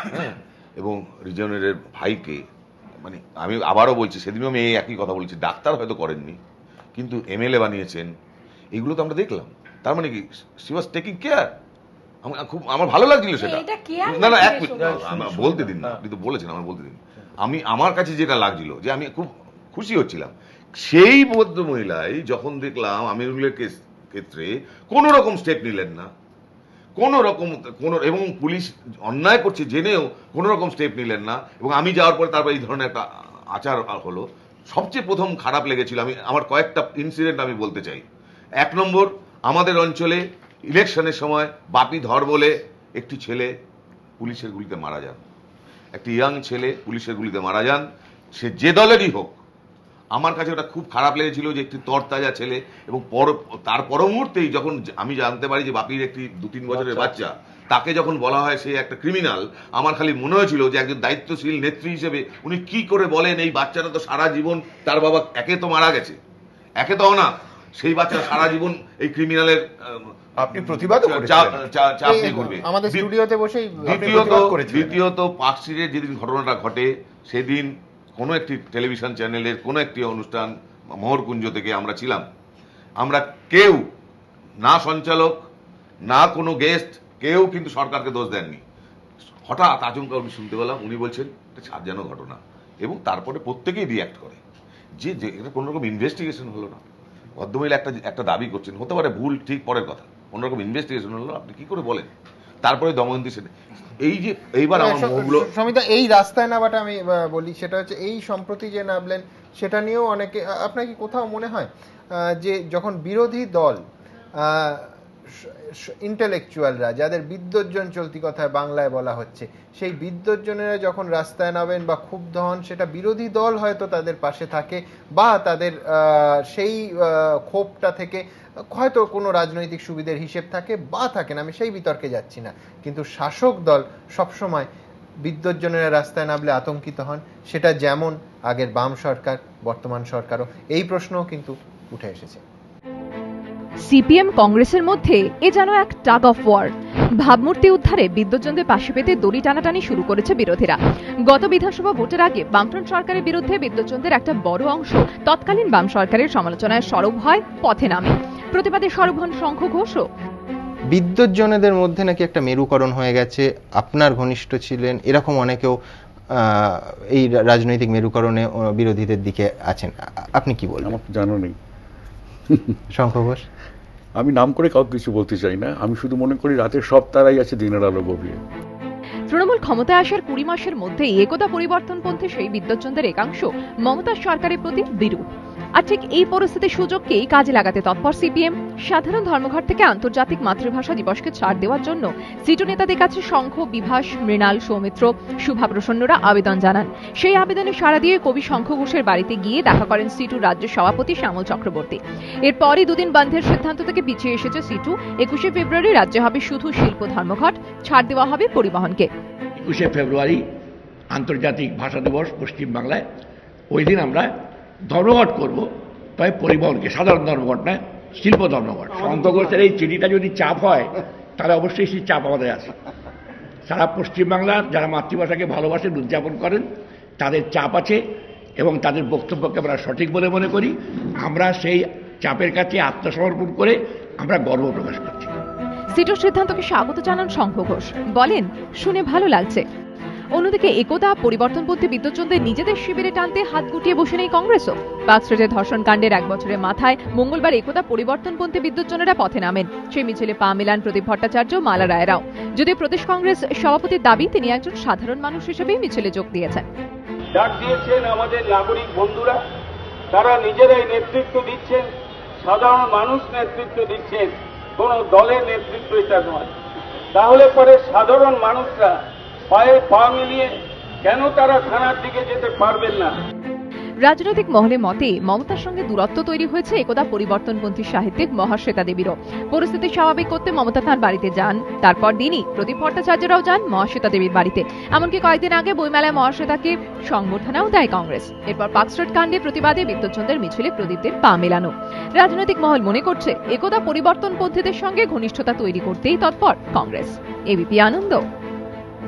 হ্যাঁ, এবং রিজনের ভাইকে, মানে আমি আবারও বলছি, সেদিনও আমি এই একই কথা বলছি, ডাক্তার হয়তো করেননি কিন্তু এমএলএ বানিয়েছেন, এগুলো তো আমরা দেখলাম। তার মানে কি শি ওয়াজ টেকিং কেয়ার। আমার ভালো লাগছিল সেটা। না না, এক মিনিট বলতে দিন না, আপনি তো বলেছেন, আমার বলতে দিন। আমার কাছে যেটা লাগছিল, যে আমি খুব খুশি হচ্ছিলাম, সেই ভদ্র মহিলাই যখন দেখলাম আমিরুলের ক্ষেত্রে কোন রকম স্টেপ নিলেন না, কোন রকম এবং পুলিশ অন্যায় করছে জেনেও কোন রকম স্টেপ নিলেন না, এবং আমি যাওয়ার পরে তারপর এই ধরনের একটা আচার হলো, সবচেয়ে প্রথম খারাপ লেগেছিল। আমার কয়েকটা ইনসিডেন্ট আমি বলতে চাই। 1 নম্বর, আমাদের অঞ্চলে ইলেকশনের সময় বাপি ধর বলে একটি ছেলে পুলিশের গুলিতে মারা যান, একটি ইয়াং ছেলে পুলিশের গুলিতে মারা যান, সে যে দলেরই হোক। আমার কাছে ওটা খুব খারাপ লেগেছিল যে একটি তরতাজা ছেলে, এবং তার পর মুহূর্তেই যখন আমি জানতে পারি যে বাপির একটি 2-3 বছরের বাচ্চা, তাকে যখন বলা হয় সে একটা ক্রিমিনাল, আমার খালি মনে হয়েছিল যে একজন দায়িত্বশীল নেত্রী হিসেবে উনি কি করে বলেন এই বাচ্চাটা তো সারা জীবন, তার বাবা একে তো মারা গেছে, একে তো না, সেই বাচ্চা সারা জীবন এই ক্রিমিনালের আপনি প্রতিবাদ চাপ নিয়ে ঘুরবে। আমাদের স্টুডিওতে বসেই দ্বিতীয়ত পার্কস্ট্রিটের যেদিন ঘটনাটা ঘটে, সেদিন কোনো একটি টেলিভিশন চ্যানেলের কোনো একটি অনুষ্ঠান মোহরকুঞ্জ থেকে আমরা ছিলাম, আমরা কেউ, না সঞ্চালক না কোনো গেস্ট, কেউ কিন্তু সরকারকে দোষ দেননি। হঠাৎ আচমকা আমি শুনতে পেলাম উনি বলছেন এটা সাজানো ঘটনা, এবং তারপরে প্রত্যেকেই রিয়াক্ট করে যে এটা কোনো রকম ইনভেস্টিগেশন হলো না। ভদ্রমহিলা একটা দাবি করছেন, হতে পারে ভুল ঠিক পরের কথা, কোনো রকম ইনভেস্টিগেশন হলো, আপনি কি করে বলেন? তারপরে দময়ন্তী সেন, এই যে এইবার আমার মুখগুলো সমিতা, এই রাস্তায় নামাটা আমি বলি, সেটা হচ্ছে এই সম্প্রতি যে নামলেন সেটা নিয়েও অনেকে, আপনার কি কোথাও মনে হয় যে যখন বিরোধী দল ইন্টেলেকচুয়ালরা, যাদের বিদ্বজ্জন চলতি কথায় বাংলায় বলা হচ্ছে, সেই বিদ্বজ্জনেরা যখন রাস্তায় নামেন বা ক্ষুব্ধ হন, সেটা বিরোধী দল হয়তো তাদের পাশে থাকে বা তাদের সেই ক্ষোভটা থেকে হয়তো কোনো রাজনৈতিক সুবিধার হিসেব থাকে বা থাকে না, আমি সেই বিতর্কে যাচ্ছি না, কিন্তু শাসক দল সবসময় বিদ্বজ্জনেরা রাস্তায় নামলে আতঙ্কিত হন। সেটা যেমন আগের বাম সরকার, বর্তমান সরকারও, এই প্রশ্নও কিন্তু উঠে এসেছে। সিপিএম কংগ্রেসের মধ্যে এ যেন এক টাগ অফ ওয়ার। ভাবমূর্তি উদ্ধারে বিদ্বজ্জনদের পাশে পেতে দড়ি টানাটানি শুরু করেছে বিরোধীরা। গত বিধানসভা ভোটের আগে বামফ্রন্ট সরকারের বিরুদ্ধে বিদ্বজ্জনদের একটা বড় অংশ তৎকালীন বাম সরকারের সমালোচনায় সরব হয়, পথে নামে। প্রতিবাদে সরব হন শঙ্খ ঘোষও। বিদ্বজ্জনেদের মধ্যে নাকি একটা মেরুকরণ হয়ে গেছে, আপনার ঘনিষ্ঠ ছিলেন, এরকম অনেকেও এই রাজনৈতিক মেরুকরণে বিরোধীদের দিকে আছেন, আপনি কি বলবেন? আমার জানা নেই শঙ্খ ঘোষ। আমি নাম করে কাউকে কিছু বলতে চাই না, আমি শুধু মনে করি রাতের সব তারাই আছে দিনের আলো গভীরে। তৃণমূল ক্ষমতায় আসার 20 মাসের মধ্যেই একতা পরিবর্তনপন্থী সেই বিদ্বজ্জনদের একাংশ মমতার সরকারের প্রতি বিরূপ। আর ঠিক এই পরিস্থিতির সুযোগকেই কাজে লাগাতে তৎপর সিপিএম। সাধারণ ধর্মঘট থেকে আন্তর্জাতিক মাতৃভাষা দিবসকে ছাড় দেওয়ার জন্য সিটু নেতাদের কাছে শঙ্খ, বিভাস, মৃণাল, সৌমিত্র, শুভা প্রসন্নরা আবেদন জানান। সেই আবেদনে সাড়া দিয়ে কবি শঙ্খ ঘোষের বাড়িতে গিয়ে দেখা করেন সিটু রাজ্য সভাপতি শ্যামল চক্রবর্তী। এরপরই 2 দিন বন্ধের সিদ্ধান্ত থেকে পিছিয়ে এসেছে সিটু। 21শে ফেব্রুয়ারি রাজ্যে হবে শুধু শিল্প ধর্মঘট, ছাড় দেওয়া হবে পরিবহনকে। 21শে ফেব্রুয়ারি আন্তর্জাতিক ভাষা দিবস পশ্চিমবাংলায়, ওই দিন আমরা ধর্মঘট করব, তবে পরিবহনকে, সাধারণ ধর্মঘট নয়, শিল্প ধর্মঘট। শঙ্খ ঘোষের এই চিঠিটা যদি চাপ হয় তাহলে অবশ্যই সেই চাপ আমাদের আছে। সারা পশ্চিমবাংলার যারা মাতৃভাষাকে ভালোবাসেন, উদযাপন করেন, তাদের চাপ আছে এবং তাদের বক্তব্যকে আমরা সঠিক বলে মনে করি। আমরা সেই চাপের কাছে আত্মসমর্পণ করে আমরা গর্ব প্রকাশ করছি। সিটুর সিদ্ধান্তকে স্বাগত জানান শঙ্খ ঘোষ, বলেন শুনে ভালো লাগছে। অন্যদিকে একতা পরিবর্তনপন্থী বিদ্বজ্জনদের নিজেদের শিবিরে টানতে হাত গুটিয়ে বসে নেই কংগ্রেসও। পার্কস্ট্রিটের ধর্ষণ কাণ্ডের 1 বছরের মাথায় মঙ্গলবার একতা পরিবর্তনপন্থী বিদ্বজ্জনেরা পথে নামেন। সেই মিছিলে পা মেলান প্রদীপ ভট্টাচার্য, মালা রায়রাও। যদিও প্রদেশ কংগ্রেস সভাপতির দাবি তিনি একজন সাধারণ মানুষ হিসেবেই মিছিলে যোগ দিয়েছেন। ডাক দিয়েছেন আমাদের নাগরিক বন্ধুরা, তারা নিজেরাই নেতৃত্ব দিচ্ছেন, সাধারণ মানুষ নেতৃত্ব দিচ্ছেন, কোন দলের নেতৃত্ব এটা নয়। তাহলে পরে সাধারণ মানুষরা পায়ে পা মিলিয়ে কেন তারা থানার দিকে যেতে পারবেন না? রাজনৈতিক মহলে মতে মমতার সঙ্গে দূরত্ব তৈরি হয়েছে একদা পরিবর্তনপন্থী সাহিত্যিক মহাশ্বেতা দেবীরও। পরিস্থিতি স্বাভাবিক করতে মমতা তাঁর বাড়িতে যান। তারপর দিনই প্রদীপ ভট্টাচার্যরাও যান মহাশ্বেতা দেবীর বাড়িতে। এমনকি কয়েকদিন আগে বইমেলায় মহাশ্বেতাকে সংবর্ধনাও দেয় কংগ্রেস। এরপর পার্কস্ট্রিট কাণ্ডে প্রতিবাদে বিদ্বজ্জনদের মিছিলে প্রদীপদের পা মেলানো। রাজনৈতিক মহল মনে করছে একদা পরিবর্তনপন্থীদের সঙ্গে ঘনিষ্ঠতা তৈরি করতেই তৎপর কংগ্রেস। এবিপি আনন্দ।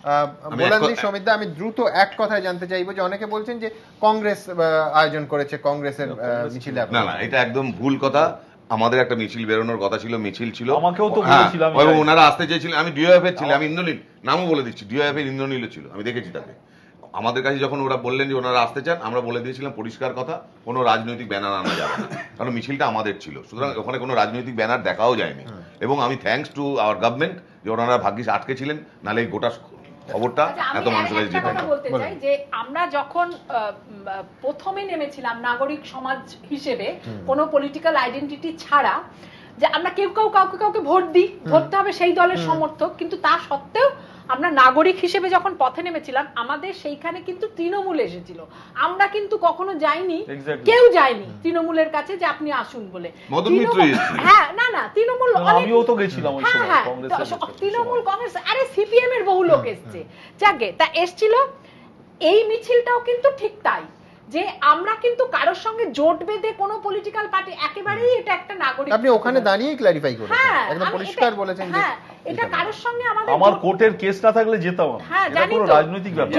বোলান্দি সমিতদা, আমি দ্রুত এক কথায় জানতে চাইবো যে অনেকে বলছেন যে কংগ্রেস আয়োজন করেছে, কংগ্রেসের মিছিলে। না না, এটা একদম ভুল কথা। আমাদের একটা মিছিল বেরোনোর কথা ছিল, মিছিল ছিল, আমাকেও তো বলেছিলাম, ওনারা আসতে চেয়েছিলেন। আমি ডিওএফ এর ছিলাম, আমি ইন্দ্রনীল নামও বলে দিচ্ছি, ডিওএফ এর ইন্দ্রনীল ছিল, আমি দেখেছি তাকে। আমাদের কাছে যখন ওরা বললেন যে ওনারা আসতে চান, আমরা বলে দিয়েছিলাম পরিষ্কার কথা, কোনো রাজনৈতিক ব্যানার আনা যাবে না, কারণ মিছিলটা আমাদের ছিল। সুতরাং ওখানে কোনো রাজনৈতিক ব্যানার দেখাও যায়নি। এবং আমি থ্যাঙ্কস টু আওয়ার গভর্নমেন্ট যে ওনারা ভাগ্যিস আটকে ছিলেন, নাহলে এই গোটা খবরটা এত মানুষের কাছে যেত না। বলতে চাই যে আমরা যখন প্রথমে নেমেছিলাম নাগরিক সমাজ হিসেবে কোনো পলিটিক্যাল আইডেন্টিটি ছাড়া, যে আমরা কেউ কাউকে ভোট দিই, ধরতে হবে সেই দলের সমর্থক, কিন্তু তা সত্ত্বেও আমরা নাগরিক হিসেবে যখন পথে নেমেছিলাম আমাদের সেইখানে কিন্তু তৃণমূল এসেছিল। আমরা কিন্তু কখনো যাইনি, কেউ যায়নি তৃণমূলের কাছে যে আপনি আসুন বলে। হ্যাঁ, না না, তৃণমূল, আমিও তো গেছিলাম ওই সময় তৃণমূল, কংগ্রেস, আরে সিপিএম এর বহু লোক এসছে, যাকে তা এসছিল। এই মিছিলটাও কিন্তু ঠিক তাই, যে আমরা কিন্তু কারোর সঙ্গে জোট বেঁধে কোনো পলিটিক্যাল পার্টি, একেবারেই এটা একটা নাগরিক। আপনি ওখানে দাঁড়িয়েই ক্ল্যারিফাই করেছেন, একদম পরিষ্কার বলেছেন যে এটা কারোর সঙ্গে আমাদের আমার কোর্টের কেস না থাকলে যেতাম। হ্যাঁ, জানি তো, রাজনৈতিক ব্যাপার।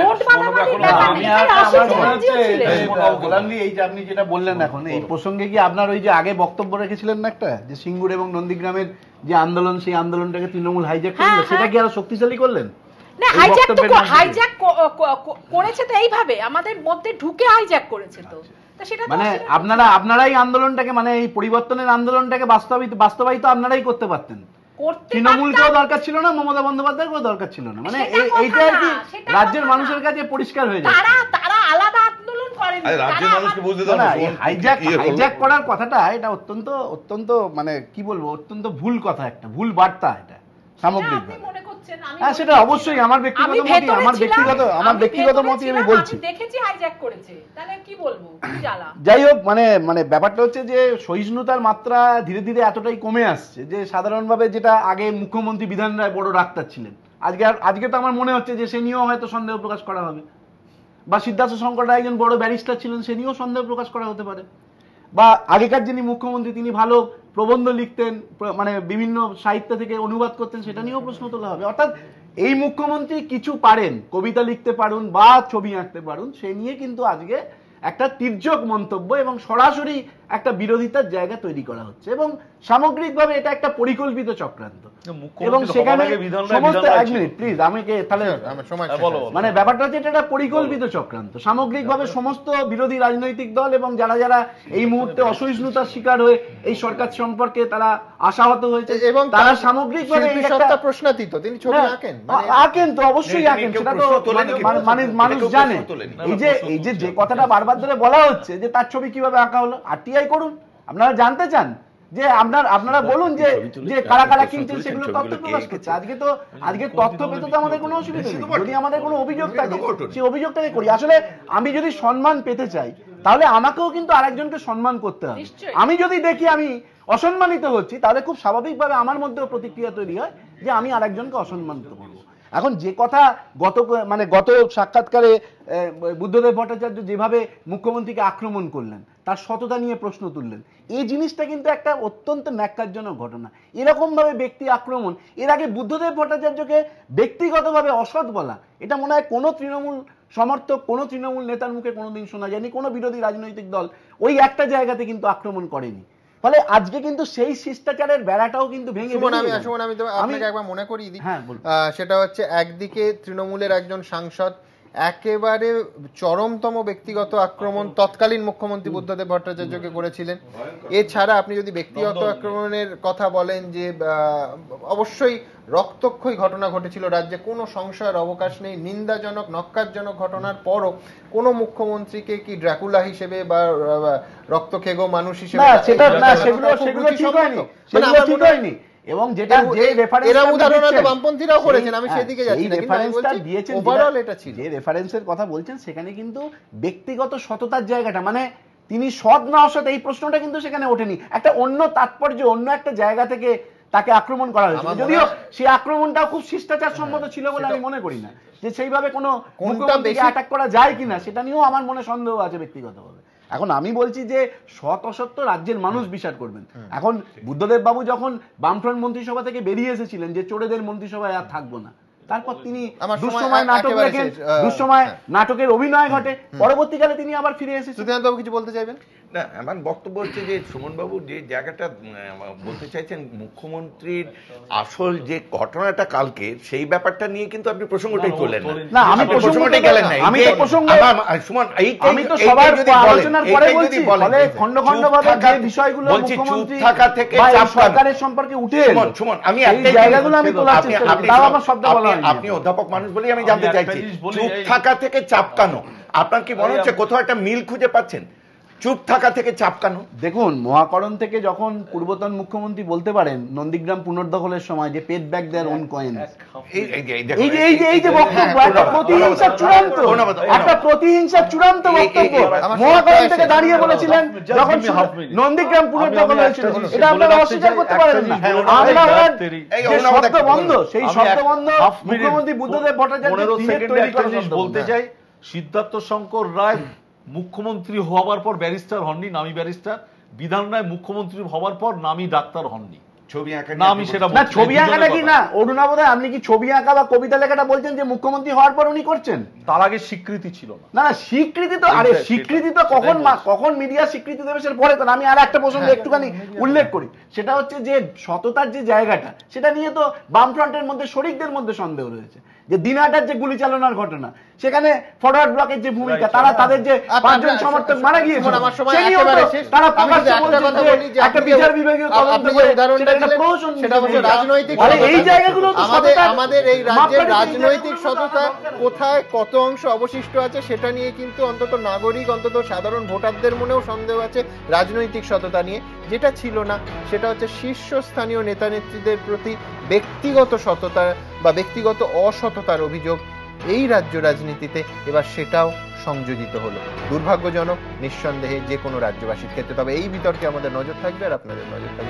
এই যে আপনি যেটা বললেন এখন এই প্রসঙ্গে, কি আপনার ওই যে আগে বক্তব্য রেখেছিলেন না একটা, যে সিঙ্গুর এবং নন্দীগ্রামের যে আন্দোলন, সেই আন্দোলনটাকে তৃণমূল হাইজ্যাক করলো, সেটা কি আরো শক্তিশালী করলেন? না, হাইজ্যাক করেছে তো এইভাবে, আমাদের মধ্যে ঢুকে হাইজ্যাক করেছে। তো মানে আপনারাই আন্দোলনটাকে, মানে এই পরিবর্তনের আন্দোলনটাকে বাস্তবায়িত আপনারাই করতে পারতেন। তৃণমূলকেও দরকার ছিল না, মমতা বন্দ্যোপাধ্যায়ের দরকার ছিল না। মানে এইটা আর কি রাজ্যের মানুষের কাছে পরিষ্কার হয়ে যায়। তারা আলাদা আন্দোলন করেন, রাজ্যের মানুষকে বুঝতে দাও না। হাইজ্যাক করার কথাটা এটা অত্যন্ত মানে কি বলবো, অত্যন্ত ভুল কথা, একটা ভুল বার্তা এটা সামগ্রিকভাবে। হ্যাঁ, সেটা অবশ্যই আমার ব্যক্তিগত মতই আমি বলছি। দেখেছি হাইজ্যাক করেছে, তাহলে কি বলবো, কি জ্বালা। যাই হোক, মানে ব্যাপারটা হচ্ছে যে সহিষ্ণুতার মাত্রা ধীরে ধীরে এতটাই কমে আসছে যে সাধারণভাবে যেটা আগে মুখ্যমন্ত্রী বিধান রায় বড় ডাক্তার ছিলেন, আজকে তো আমার মনে হচ্ছে যে সে নিয়েও হয়তো সন্দেহ প্রকাশ করা হবে, বা সিদ্ধার্থ শঙ্কর রায় একজন বড় ব্যারিস্টার ছিলেন, সে নিয়েও সন্দেহ প্রকাশ করা হতে পারে। বা আগেকার যিনি মুখ্যমন্ত্রী তিনি ভালো প্রবন্ধ লিখতেন, মানে বিভিন্ন সাহিত্য থেকে অনুবাদ করতেন, সেটা নিয়েও প্রশ্ন তোলা হবে। অর্থাৎ এই মুখ্যমন্ত্রী কিছু পারেন, কবিতা লিখতে পারুন বা ছবি আঁকতে পারুন, সে নিয়ে কিন্তু আজকে একটা তির্যক মন্তব্য এবং সরাসরি একটা বিরোধিতার জায়গা তৈরি করা হচ্ছে, এবং সামগ্রিকভাবে এটা একটা পরিকল্পিত চক্রান্ত। এবং সেখানে সমস্ত, এক মিনিট প্লিজ, আমাকে তাহলে মানে ব্যাপারটা হচ্ছে এটা একটা পরিকল্পিত চক্রান্ত। সামগ্রিকভাবে সমস্ত বিরোধী রাজনৈতিক দল এবং যারা যারা এই মুহূর্তে অসহিষ্ণুতার শিকার হয়ে এই সরকার সম্পর্কে তারা আশাহত হয়েছে, এবং তারা সামগ্রিকভাবে প্রশ্নাতীত, তিনি ছবি আঁকেন তো অবশ্যই আঁকেন, সেটা তো মানুষ জানে। এই যে কথাটা বারবার ধরে বলা হচ্ছে যে তার ছবি কিভাবে আঁকা হলো, আরটিআই করুন। আপনারা জানতে চান যে আপনারা বলুন যে কারা কারা কিনছেন, সেগুলো তথ্য প্রকাশ করছে। আজকে তথ্য পেতে তো আমাদের কোনো অসুবিধা নেই। যদি আমাদের কোনো অভিযোগ থাকে, সেই অভিযোগটাকে করি। আসলে আমি যদি সম্মান পেতে চাই, তাহলে আমাকেও কিন্তু আরেকজনকে সম্মান করতে হবে। আমি যদি দেখি আমি অসম্মানিত হচ্ছি, তাহলে খুব স্বাভাবিকভাবে আমার মধ্যেও প্রতিক্রিয়া তৈরি হয় যে আমি আরেকজনকে অসম্মানিত করবো। এখন যে কথা গত সাক্ষাৎকারে বুদ্ধদেব ভট্টাচার্য যেভাবে মুখ্যমন্ত্রীকে আক্রমণ করলেন, তার সততা নিয়ে প্রশ্ন তুললেন, এই জিনিসটা কিন্তু একটা অত্যন্ত ন্যাক্কারজনক ঘটনা। এরকম ভাবে ব্যক্তি আক্রমণ, এর আগে বুদ্ধদেব ভট্টাচার্যকে ব্যক্তিগতভাবে অসৎ বলা, এটা মনে হয় কোনো তৃণমূল সমর্থক, কোনো তৃণমূল নেতার মুখে কোনোদিন শোনা যায়নি। কোনো বিরোধী রাজনৈতিক দল ওই একটা জায়গাতে কিন্তু আক্রমণ করেনি। ফলে আজকে কিন্তু সেই শিষ্টাচারের বেড়াটাও কিন্তু ভেঙে আমি আপনাকে একবার মনে করিয়ে দিই। সেটা হচ্ছে, একদিকে তৃণমূলের একজন সাংসদ একেবারে চরমতম ব্যক্তিগত আক্রমণ তৎকালীন মুখ্যমন্ত্রী বুদ্ধদেব ভট্টাচার্যকে করেছিলেন। এছাড়া আপনি যদি ব্যক্তিগত আক্রমণের কথা বলেন, যে অবশ্যই রক্তক্ষয়ী ঘটনা ঘটেছিল রাজ্যে, কোনো সংশয়ের অবকাশ নেই। নিন্দাজনক, নক্কারজনক ঘটনার পরও কোনো মুখ্যমন্ত্রীকে কি ড্রাকুলা হিসেবে বা রক্তখেগো মানুষ হিসেবে, সেগুলো ঠিক হয়নি। এবং যেটা যে রেফারেন্সটা বামপন্থীরাও করেছেন, আমি সেদিকে যাচ্ছি না, কিন্তু ওভারঅল এটা ছিল যে রেফারেন্সের কথা বলছেন, সেখানে কিন্তু ব্যক্তিগত সততার জায়গাটা, মানে তিনি সৎ না অসৎ এই প্রশ্নটা কিন্তু সেখানে ওঠেনি। একটা অন্য তাৎপর্য, অন্য একটা জায়গা থেকে তাকে আক্রমণ করা হয়েছিল, যদিও সেই আক্রমণটাও খুব শিষ্টাচার সম্মত ছিল বলে আমি মনে করি না। যে সেইভাবে কোনো মুখ্যমন্ত্রীকে অ্যাটাক করা যায় কিনা, সেটা নিয়েও আমার মনে সন্দেহ আছে ব্যক্তিগতভাবে। এখন আমি বলছি যে সৎ অসত্য রাজ্যের মানুষ বিচার করবেন। এখন বুদ্ধদেব বাবু যখন বামফ্রন্ট মন্ত্রিসভা থেকে বেরিয়ে এসেছিলেন যে চোরেদের মন্ত্রিসভায় আর থাকবো না, তারপর তিনি আমার দুঃসময় নাটক লেখেন, দুঃসময় নাটকের অভিনয় ঘটে, পরবর্তীকালে তিনি আবার ফিরে এসেছেন। সুধাকান্তবাবু কিছু বলতে চাইবেন? না, আমার বক্তব্য হচ্ছে যে সুমনবাবু যে জায়গাটা বলতে চাইছেন, মুখ্যমন্ত্রীর আসল যে ঘটনাটা কালকে, সেই ব্যাপারটা নিয়ে কিন্তু আপনি প্রসঙ্গটাই তোলেন না। আমি প্রসঙ্গটাই গেলেন না, আমি তো প্রসঙ্গ, আমি তো সবার আলোচনার পরে বলছি, ফলে খন্ড খন্ডভাবে যে বিষয়গুলো মুখ্যমন্ত্রী থাকা থেকে সরকারের সম্পর্কে উঠে সুমন, আমি এই জায়গাগুলো আমি তোলার চেষ্টা করি, তাও আমার শব্দ বলা হয়নি। আপনি অধ্যাপক মানুষ বলেই আমি জানতে চাইছি, চুপ থাকা থেকে চাপকানো, আপনার কি মনে হচ্ছে কোথাও একটা মিল খুঁজে পাচ্ছেন? চুপ থাকা থেকে চাপকানো। দেখুন, মহাকরণ থেকে যখন পূর্বতন মুখ্যমন্ত্রী বলতে পারেন নন্দীগ্রাম পুনর্দখলের সময় যে paid back their own coin, এই যে বক্তব্য, একটা প্রতিহিংসার চূড়ান্ত, একটা প্রতিহিংসার চূড়ান্ত বক্তব্য মহাকরণ থেকে দাঁড়িয়ে বলেছিলেন যখন নন্দীগ্রাম পুনর্দখল হয়েছিল। এটা আপনারা অস্বীকার করতে পারেন না। আমরা শব্দ বন্ধ, সেই শব্দ বন্ধ মুখ্যমন্ত্রী বুদ্ধদেব ভট্টাচার্য বলতে চাই, সিদ্ধার্থ শঙ্কর রায় মুখ্যমন্ত্রী হওয়ার পর ব্যারিস্টার হননি, নামি ব্যারিস্টার। বিধান রায় মুখ্যমন্ত্রী হওয়ার পর নামি ডাক্তার হননি। ছবি আঁকা না, আমি সেটা না, ছবি আঁকাটা কি না অরুণাবোধয়, আপনি কি ছবি আঁকা বা কবিতা লেখাটা বলছেন যে মুখ্যমন্ত্রী হওয়ার পর উনি করছেন? তার আগে স্বীকৃতি ছিল না। না, স্বীকৃতি তো, আরে স্বীকৃতি তো কখন মিডিয়া স্বীকৃতি দেবে সেটা পরে। আমি আর একটা প্রসঙ্গ একটুখানি উল্লেখ করি, সেটা হচ্ছে যে সততার যে জায়গাটা, সেটা নিয়ে তো বামফ্রন্টের মধ্যে শরিকদের মধ্যে সন্দেহ রয়েছে। যে দিনহাটার যে গুলি চালনার ঘটনা, সেখানে ফরওয়ার্ড ব্লকের যে ভূমিকা, তারা তাদের যে 5 জন সমর্থক মারা গিয়েছিল, তারা প্রকাশ্যে বলছেন যে একটা বিচার বিভাগীয় তদন্ত করে সেটা প্রহসন, সেটা হচ্ছে রাজনৈতিক। এই জায়গাগুলো তো আমাদের এই রাজ্যের রাজনৈতিক সততা কোথায় কত অংশ অবশিষ্ট আছে সেটা নিয়ে কিন্তু অন্তত নাগরিক, অন্তত সাধারণ ভোটারদের মনেও সন্দেহ আছে রাজনৈতিক সততা নিয়ে। যেটা ছিল না সেটা হচ্ছে শীর্ষস্থানীয় নেতা নেত্রীদের প্রতি ব্যক্তিগত সততা বা ব্যক্তিগত অসততার অভিযোগ এই রাজ্য রাজনীতিতে এবার সেটাও সংযোজিত হলো। দুর্ভাগ্যজনক নিঃসন্দেহে যে কোনো রাজ্যবাসীর ক্ষেত্রে। তবে এই বিতর্কে আমাদের নজর থাকবে আর আপনাদের নজর থাকবে।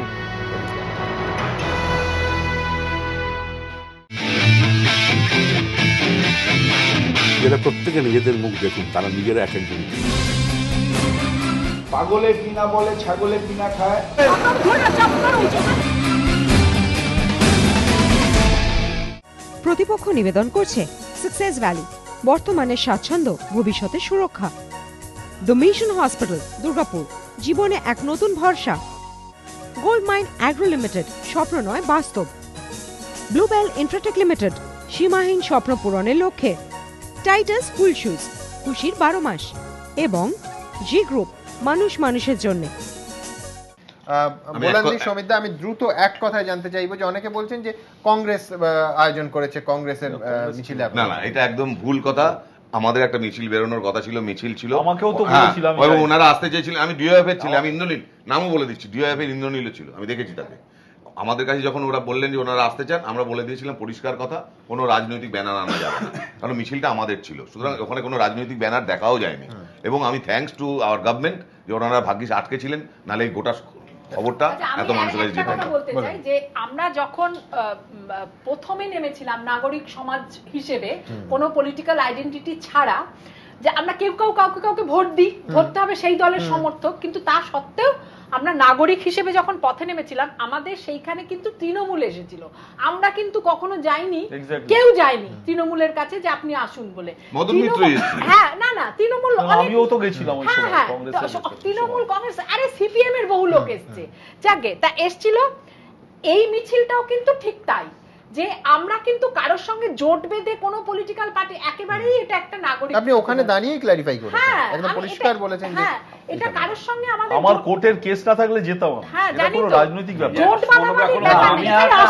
যারা প্রত্যেকে নিজেদের মুখ দেখুন, তারা নিজেরা এক একজন। পাগলে কিনা বলে ছাগলে কিনা খায়। প্রতিপক্ষ নিবেদন করছে সাকসেস ভ্যালি, বর্তমানে স্বাচ্ছন্দ্য, ভবিষ্যতে সুরক্ষা। দ্য মিশন হসপিটাল, দুর্গাপুর, জীবনে এক নতুন ভরসা। গোল্ড মাইন অ্যাগ্রো লিমিটেড, স্বপ্ন নয় বাস্তব। ব্লুবেল ইনফ্রাটেক লিমিটেড, সীমাহীন স্বপ্ন পূরণের লক্ষ্যে। টাইটাস ফুল শুজ, খুশির 12 মাস। এবং জি গ্রুপ, মানুষ মানুষের জন্য। সমিতদা, আমি দ্রুত এক কথায় জানতে চাইবো যে অনেকে বলছেন যে কংগ্রেস আয়োজন করেছে, কংগ্রেসের মিছিল। না না, এটা একদম ভুল কথা। আমাদের একটা মিছিল বেরোনোর কথা ছিল, মিছিল ছিল, আমাকেও তো বলেছিলাম, ওনারা আসতে চেয়েছিলেন। আমি ডিওএফ এর ছিলাম, আমি ইন্দ্রনীল নামও বলে দিচ্ছি, ডিওএফ এর ইন্দ্রনীল ছিল, আমি দেখেছি তাকে। আমাদের কাছে যখন ওরা বললেন যে ওনারা আসতে চান, আমরা বলে দিয়েছিলাম পরিষ্কার কথা, কোনো রাজনৈতিক ব্যানার আনা যাবে না, কারণ মিছিলটা আমাদের ছিল। সুতরাং ওখানে কোনো রাজনৈতিক ব্যানার দেখাও যায়নি। এবং আমি থ্যাঙ্কস টু আওয়ার গভর্নমেন্ট যে ওনারা ভাগ্যিস আটকে ছিলেন, নাহলে এই গোটা খবরটা এত মানুষের কাছে যেত না। বলতে চাই যে আমরা যখন প্রথমে নেমেছিলাম নাগরিক সমাজ হিসেবে, কোনো পলিটিক্যাল আইডেন্টিটি ছাড়া, যে আমরা কেউ কাউকে ভোট দিই, ধরতে হবে সেই দলের সমর্থক, কিন্তু তা সত্ত্বেও আমরা নাগরিক হিসেবে যখন পথে নেমেছিলাম, আমাদের সেইখানে কিন্তু তৃণমূল এসেছিল। আমরা কিন্তু কখনো যাইনি, কেউ যায়নি তৃণমূলের কাছে যে আপনি আসুন বলে। হ্যাঁ, না, তৃণমূল, আমিও তো গেছিলাম ওই সময়, তৃণমূল, কংগ্রেস, আরে সিপিএম এর বহু লোক এসছে, যাকে তা এসছিল। এই মিছিলটাও কিন্তু ঠিক তাই, যে আমরা কিন্তু কারোর সঙ্গে জোট বেঁধে কোনো পলিটিক্যাল পার্টি, একেবারেই এটা একটা নাগরিক। আপনি ওখানে দাঁড়িয়েই ক্ল্যারিফাই করেছেন, একদম পরিষ্কার বলেছেন যে এটা কারোর সঙ্গে আমাদের আমার কোর্টের কেস না থাকলে যেতাম। হ্যাঁ, এটা কোনো রাজনৈতিক ব্যাপার। জোট বাঁধাবাঁধির ব্যাপার নেই।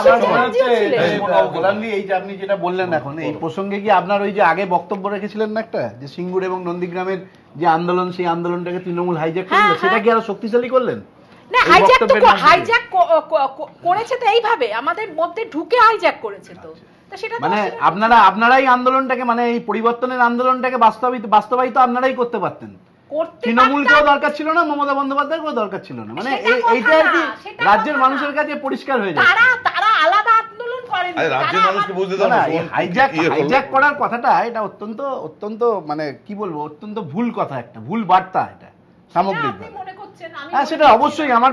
এই যে আপনি যেটা বললেন এখন, এই প্রসঙ্গে কি আপনার ওই যে আগে বক্তব্য রেখেছিলেন না একটা, যে সিঙ্গুর এবং নন্দীগ্রামের যে আন্দোলন, সেই আন্দোলনটাকে তৃণমূল হাইজ্যাক করলো, সেটা কি আরো শক্তিশালী করলেন? না, হাইজ্যাক করেছে তো এইভাবে, আমাদের মধ্যে ঢুকে হাইজ্যাক করেছে। তো মানে আপনারাই আন্দোলনটাকে, মানে এই পরিবর্তনের আন্দোলনটাকে বাস্তবায়িত আপনারাই করতে পারতেন। তৃণমূলকেও দরকার ছিল না, মমতা বন্দ্যোপাধ্যায়েরও দরকার ছিল না। মানে এইটা আর কি রাজ্যের মানুষের কাছে পরিষ্কার হয়ে যায়। তারা আলাদা আন্দোলন করেন, রাজ্যের মানুষকে বুঝতে দাও না। হাইজ্যাক করার কথাটা, এটা অত্যন্ত মানে কি বলবো, অত্যন্ত ভুল কথা, একটা ভুল বার্তা এটা সামগ্রিকভাবে। করছেন। হ্যাঁ সেটা অবশ্যই আমার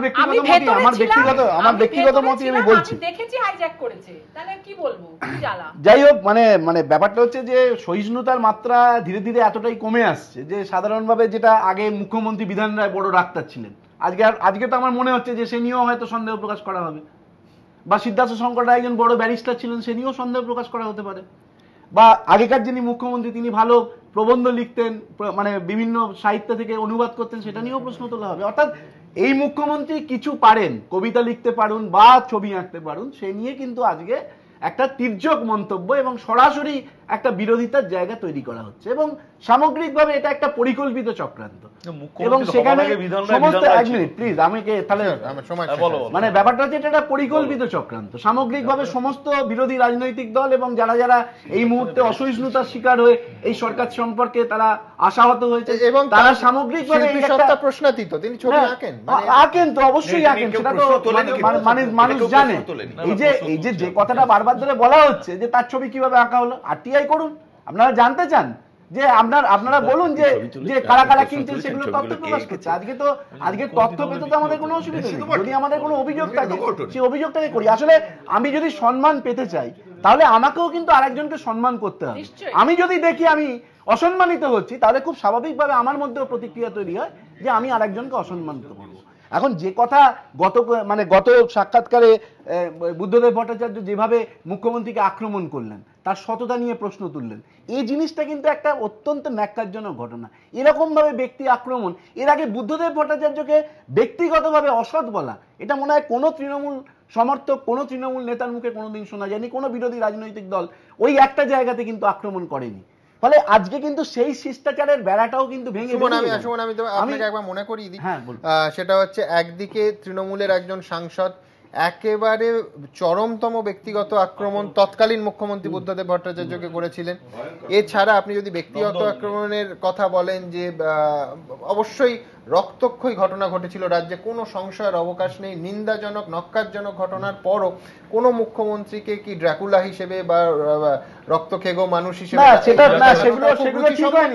ব্যক্তিগত মতই আমি বলছি। দেখেছি হাইজ্যাক করেছে, তাহলে কি বলবো, কি জ্বালা। যাই হোক, মানে ব্যাপারটা হচ্ছে যে সহিষ্ণুতার মাত্রা ধীরে ধীরে এতটাই কমে আসছে যে সাধারণভাবে যেটা আগে মুখ্যমন্ত্রী বিধান রায় বড় ডাক্তার ছিলেন, আজকে তো আমার মনে হচ্ছে যে সে নিয়েও হয়তো সন্দেহ প্রকাশ করা হবে, বা সিদ্ধার্থ শঙ্কর রায় একজন বড় ব্যারিস্টার ছিলেন, সে নিয়েও সন্দেহ প্রকাশ করা হতে পারে, বা আগেকার যিনি মুখ্যমন্ত্রী তিনি ভালো প্রবন্ধ লিখতেন, মানে বিভিন্ন সাহিত্য থেকে অনুবাদ করতেন, সেটা নিয়েও প্রশ্ন তোলা হবে। অর্থাৎ এই মুখ্যমন্ত্রী কিছু পারেন, কবিতা লিখতে পারুন বা ছবি আঁকতে পারুন, সে নিয়ে কিন্তু আজকে একটা তির্যক মন্তব্য এবং সরাসরি একটা বিরোধিতার জায়গা তৈরি করা হচ্ছে, এবং সামগ্রিকভাবে এটা একটা পরিকল্পিত চক্রান্ত। এবং সেখানে সমস্ত, এক মিনিট প্লিজ, আমাকে তাহলে মানে ব্যাপারটা হচ্ছে এটা একটা পরিকল্পিত চক্রান্ত। সামগ্রিকভাবে সমস্ত বিরোধী রাজনৈতিক দল এবং যারা যারা এই মুহূর্তে অসহিষ্ণুতার শিকার হয়ে এই সরকার সম্পর্কে তারা আশাহত হয়েছে, এবং তারা সামগ্রিকভাবে প্রশ্নাতীত, তিনি ছবি আঁকেন তো অবশ্যই আঁকেন, সেটা তো মানুষ জানে। এই যে কথাটা বারবার ধরে বলা হচ্ছে যে তার ছবি কিভাবে আঁকা হলো, আরটিআই করুন, আপনারা জানতে চান যে আপনারা বলুন যে কারা কারা কিনছেন, সেগুলো তথ্য প্রকাশ করছে। আজকে তথ্য পেতে তো আমাদের কোনো অসুবিধা নেই, যদি আমাদের কোনো অভিযোগ থাকে সেই অভিযোগটাকে করি। আসলে আমি যদি সম্মান পেতে চাই তাহলে আমাকেও কিন্তু আরেকজনকে সম্মান করতে হবে। আমি যদি দেখি আমি অসম্মানিত হচ্ছি, তাহলে খুব স্বাভাবিকভাবে আমার মধ্যেও প্রতিক্রিয়া তৈরি হয় যে আমি আরেকজনকে অসম্মানিত করবো। এখন যে কথা গত সাক্ষাৎকারে বুদ্ধদেব ভট্টাচার্য যেভাবে মুখ্যমন্ত্রীকে আক্রমণ করলেন, তার সততা নিয়ে প্রশ্ন তুললেন, এই জিনিসটা কিন্তু একটা অত্যন্ত ন্যাক্কারজনক ঘটনা। এরকম ভাবে ব্যক্তি আক্রমণ, এর আগে বুদ্ধদেব ভট্টাচার্যকে ব্যক্তিগতভাবে অসৎ বলা, এটা মনে হয় কোনো তৃণমূল সমর্থক, কোনো তৃণমূল নেতার মুখে কোনোদিন শোনা যায়নি। কোনো বিরোধী রাজনৈতিক দল ওই একটা জায়গাতে কিন্তু আক্রমণ করেনি। ফলে আজকে কিন্তু সেই শিষ্টাচারের বেড়াটাও কিন্তু ভেঙে আমি তো আপনাকে একবার মনে করিয়ে দিই, সেটা হচ্ছে একদিকে তৃণমূলের একজন সাংসদ একেবারে চরমতম ব্যক্তিগত আক্রমণ তৎকালীন মুখ্যমন্ত্রী বুদ্ধদেব ভট্টাচার্যকে করেছিলেন। এছাড়া আপনি যদি ব্যক্তিগত আক্রমণের কথা বলেন, যে অবশ্যই রক্তক্ষয়ী ঘটনা ঘটেছিল রাজ্যে, কোনো সংশয়ের অবকাশ নেই। নিন্দাজনক নক্কারজনক ঘটনার পরও কোনো মুখ্যমন্ত্রীকে কি ড্রাকুলা হিসেবে বা রক্তখেগো মানুষ হিসেবে সেগুলো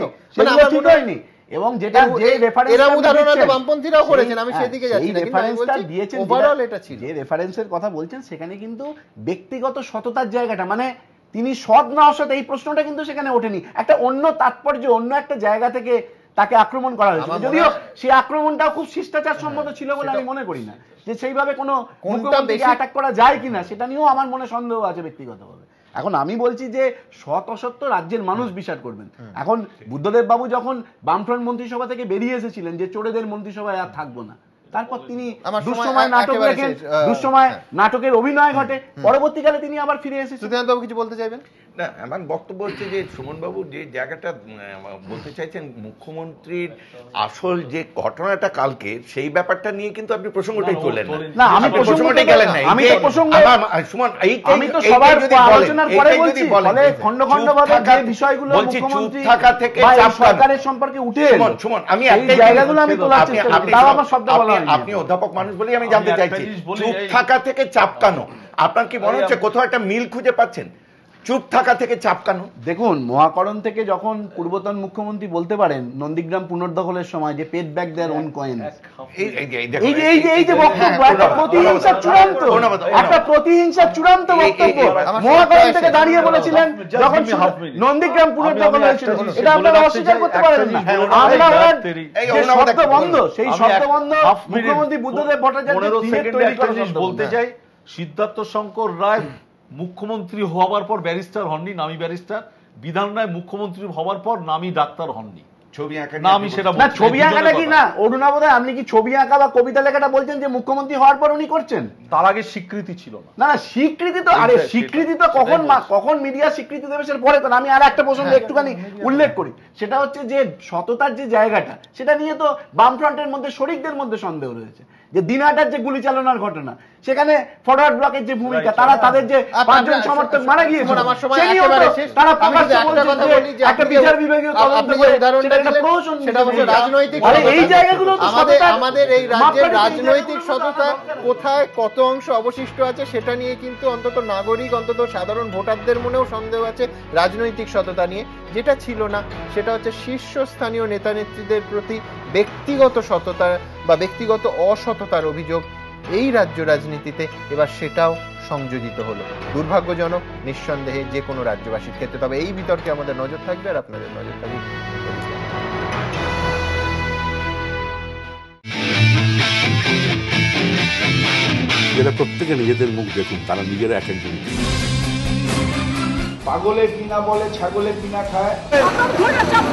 ঠিক হয়নি। এবং যেটা যে বামপন্থীরাও করেছেন, আমি সেদিকে যাচ্ছি না, কিন্তু আমি বলছি ওভারঅল এটা ছিল। যে রেফারেন্সের কথা বলছেন সেখানে কিন্তু ব্যক্তিগত সততার জায়গাটা, মানে তিনি সৎ না অসৎ এই প্রশ্নটা কিন্তু সেখানে ওঠেনি। একটা অন্য তাৎপর্য, অন্য একটা জায়গা থেকে তাকে আক্রমণ করা হয়েছিল, যদিও সেই আক্রমণটাও খুব শিষ্টাচার সম্মত ছিল বলে আমি মনে করি না। যে সেইভাবে কোনো মুখ্যমন্ত্রীকে অ্যাটাক করা যায় কিনা সেটা নিয়েও আমার মনে সন্দেহ আছে ব্যক্তিগতভাবে। এখন আমি বলছি যে সৎ অসত্য রাজ্যের মানুষ বিচার করবেন। এখন বুদ্ধদেব বাবু যখন বামফ্রন্ট মন্ত্রিসভা থেকে বেরিয়ে এসেছিলেন যে চোরেদের মন্ত্রিসভায় আর থাকবো না, তারপর তিনি দুঃসময় নাটক লেখেন, দুঃসময় নাটকের অভিনয় ঘটে, পরবর্তীকালে তিনি আবার ফিরে এসেছেন। সুধান্ত বাবু কিছু বলতে চাইবেন? না, আমার বক্তব্য হচ্ছে যে সুমনবাবু যে জায়গাটা বলতে চাইছেন, মুখ্যমন্ত্রীর আসল যে ঘটনাটা কালকে, সেই ব্যাপারটা নিয়ে কিন্তু আপনি প্রসঙ্গটাই তোলেন না। আমি প্রসঙ্গটাই গেলেন না, আমি তো প্রসঙ্গ সুমন আমি তো সবার আলোচনার পরে বলছি, বলে খন্ড খন্ডভাবে যে বিষয়গুলো মুখ্যমন্ত্রী থাকা থেকে সরকারের সম্পর্কে উঠে সুমন আমি এই জায়গাগুলো আমি তোলার চেষ্টা করি, তাও আমার শব্দ বলা হয়নি। আপনি অধ্যাপক মানুষ বলেই আমি জানতে চাইছি, চুপ থাকা থেকে চাপকানো, আপনার কি মনে হচ্ছে কোথাও একটা মিল খুঁজে পাচ্ছেন? চুপ থাকা থেকে চাপকানো। দেখুন, মহাকরণ থেকে যখন পূর্বতন মুখ্যমন্ত্রী বলতে পারেন নন্দীগ্রাম পুনর্দখলের সময় যে paid back their own coin, এই যে বক্তব্য একটা প্রতিহিংসার চূড়ান্ত, একটা প্রতিহিংসার চূড়ান্ত বক্তব্য মহাকরণ থেকে দাঁড়িয়ে বলেছিলেন যখন নন্দীগ্রাম পুনর্দখল হয়েছিল। এটা আপনারা অস্বীকার করতে পারেন না। আমরা যে শব্দ বন্ধ, সেই শব্দ বন্ধ মুখ্যমন্ত্রী বুদ্ধদেব ভট্টাচার্য বলতে চাই। সিদ্ধার্থ শঙ্কর রায় মুখ্যমন্ত্রী হওয়ার পর ব্যারিস্টার হননি, নামি ব্যারিস্টার। বিধান রায় মুখ্যমন্ত্রী হওয়ার পর নামি ডাক্তার হননি। ছবি আঁকা না, আমি সেটা না, ছবি আঁকাটা কি না অরুণাবোধ, আপনি কি ছবি আঁকা বা কবিতা লেখাটা বলছেন যে মুখ্যমন্ত্রী হওয়ার পর উনি করছেন? তার আগে স্বীকৃতি ছিল না। না, স্বীকৃতি তো, আরে স্বীকৃতি তো কখন মিডিয়া স্বীকৃতি দেবে সেটা পরে। তো আমি আর একটা প্রসঙ্গ একটুখানি উল্লেখ করি, সেটা হচ্ছে যে সততার যে জায়গাটা, সেটা নিয়ে তো বামফ্রন্টের মধ্যে শরিকদের মধ্যে সন্দেহ রয়েছে। যে দিনহাটার যে গুলি চালানোর ঘটনা, সেখানে ফরওয়ার্ড ব্লকের যে ভূমিকা, তারা তাদের যে 5 জন সমর্থক মারা গিয়েছে, তারা প্রকাশ্যে বলছে যে একটা বিচার বিভাগীয় তদন্ত করে সেটা একটা প্রহসন, সেটা হচ্ছে রাজনৈতিক। এই জায়গাগুলো তো আমাদের এই রাজ্যের রাজনৈতিক সততা কোথায় কত অংশ অবশিষ্ট আছে সেটা নিয়ে কিন্তু অন্তত নাগরিক, অন্তত সাধারণ ভোটারদের মনেও সন্দেহ আছে রাজনৈতিক সততা নিয়ে। যেটা ছিল না সেটা হচ্ছে শীর্ষস্থানীয় নেতা নেত্রীদের প্রতি ব্যক্তিগত সততা বা ব্যক্তিগত অসততার অভিযোগ এই রাজ্য রাজনীতিতে এবার সেটাও সংযোজিত হলো। দুর্ভাগ্যজনক নিঃসন্দেহে যে কোনো রাজ্যবাসীর ক্ষেত্রে। তবে এই বিতর্কে আমাদের নজর থাকবে আর আপনাদের নজর থাকবে। এরা প্রত্যেকে নিজেদের মুখ দেখুন, তারা নিজেরা এক একজন। পাগলে কিনা বলে ছাগলে কিনা খায়।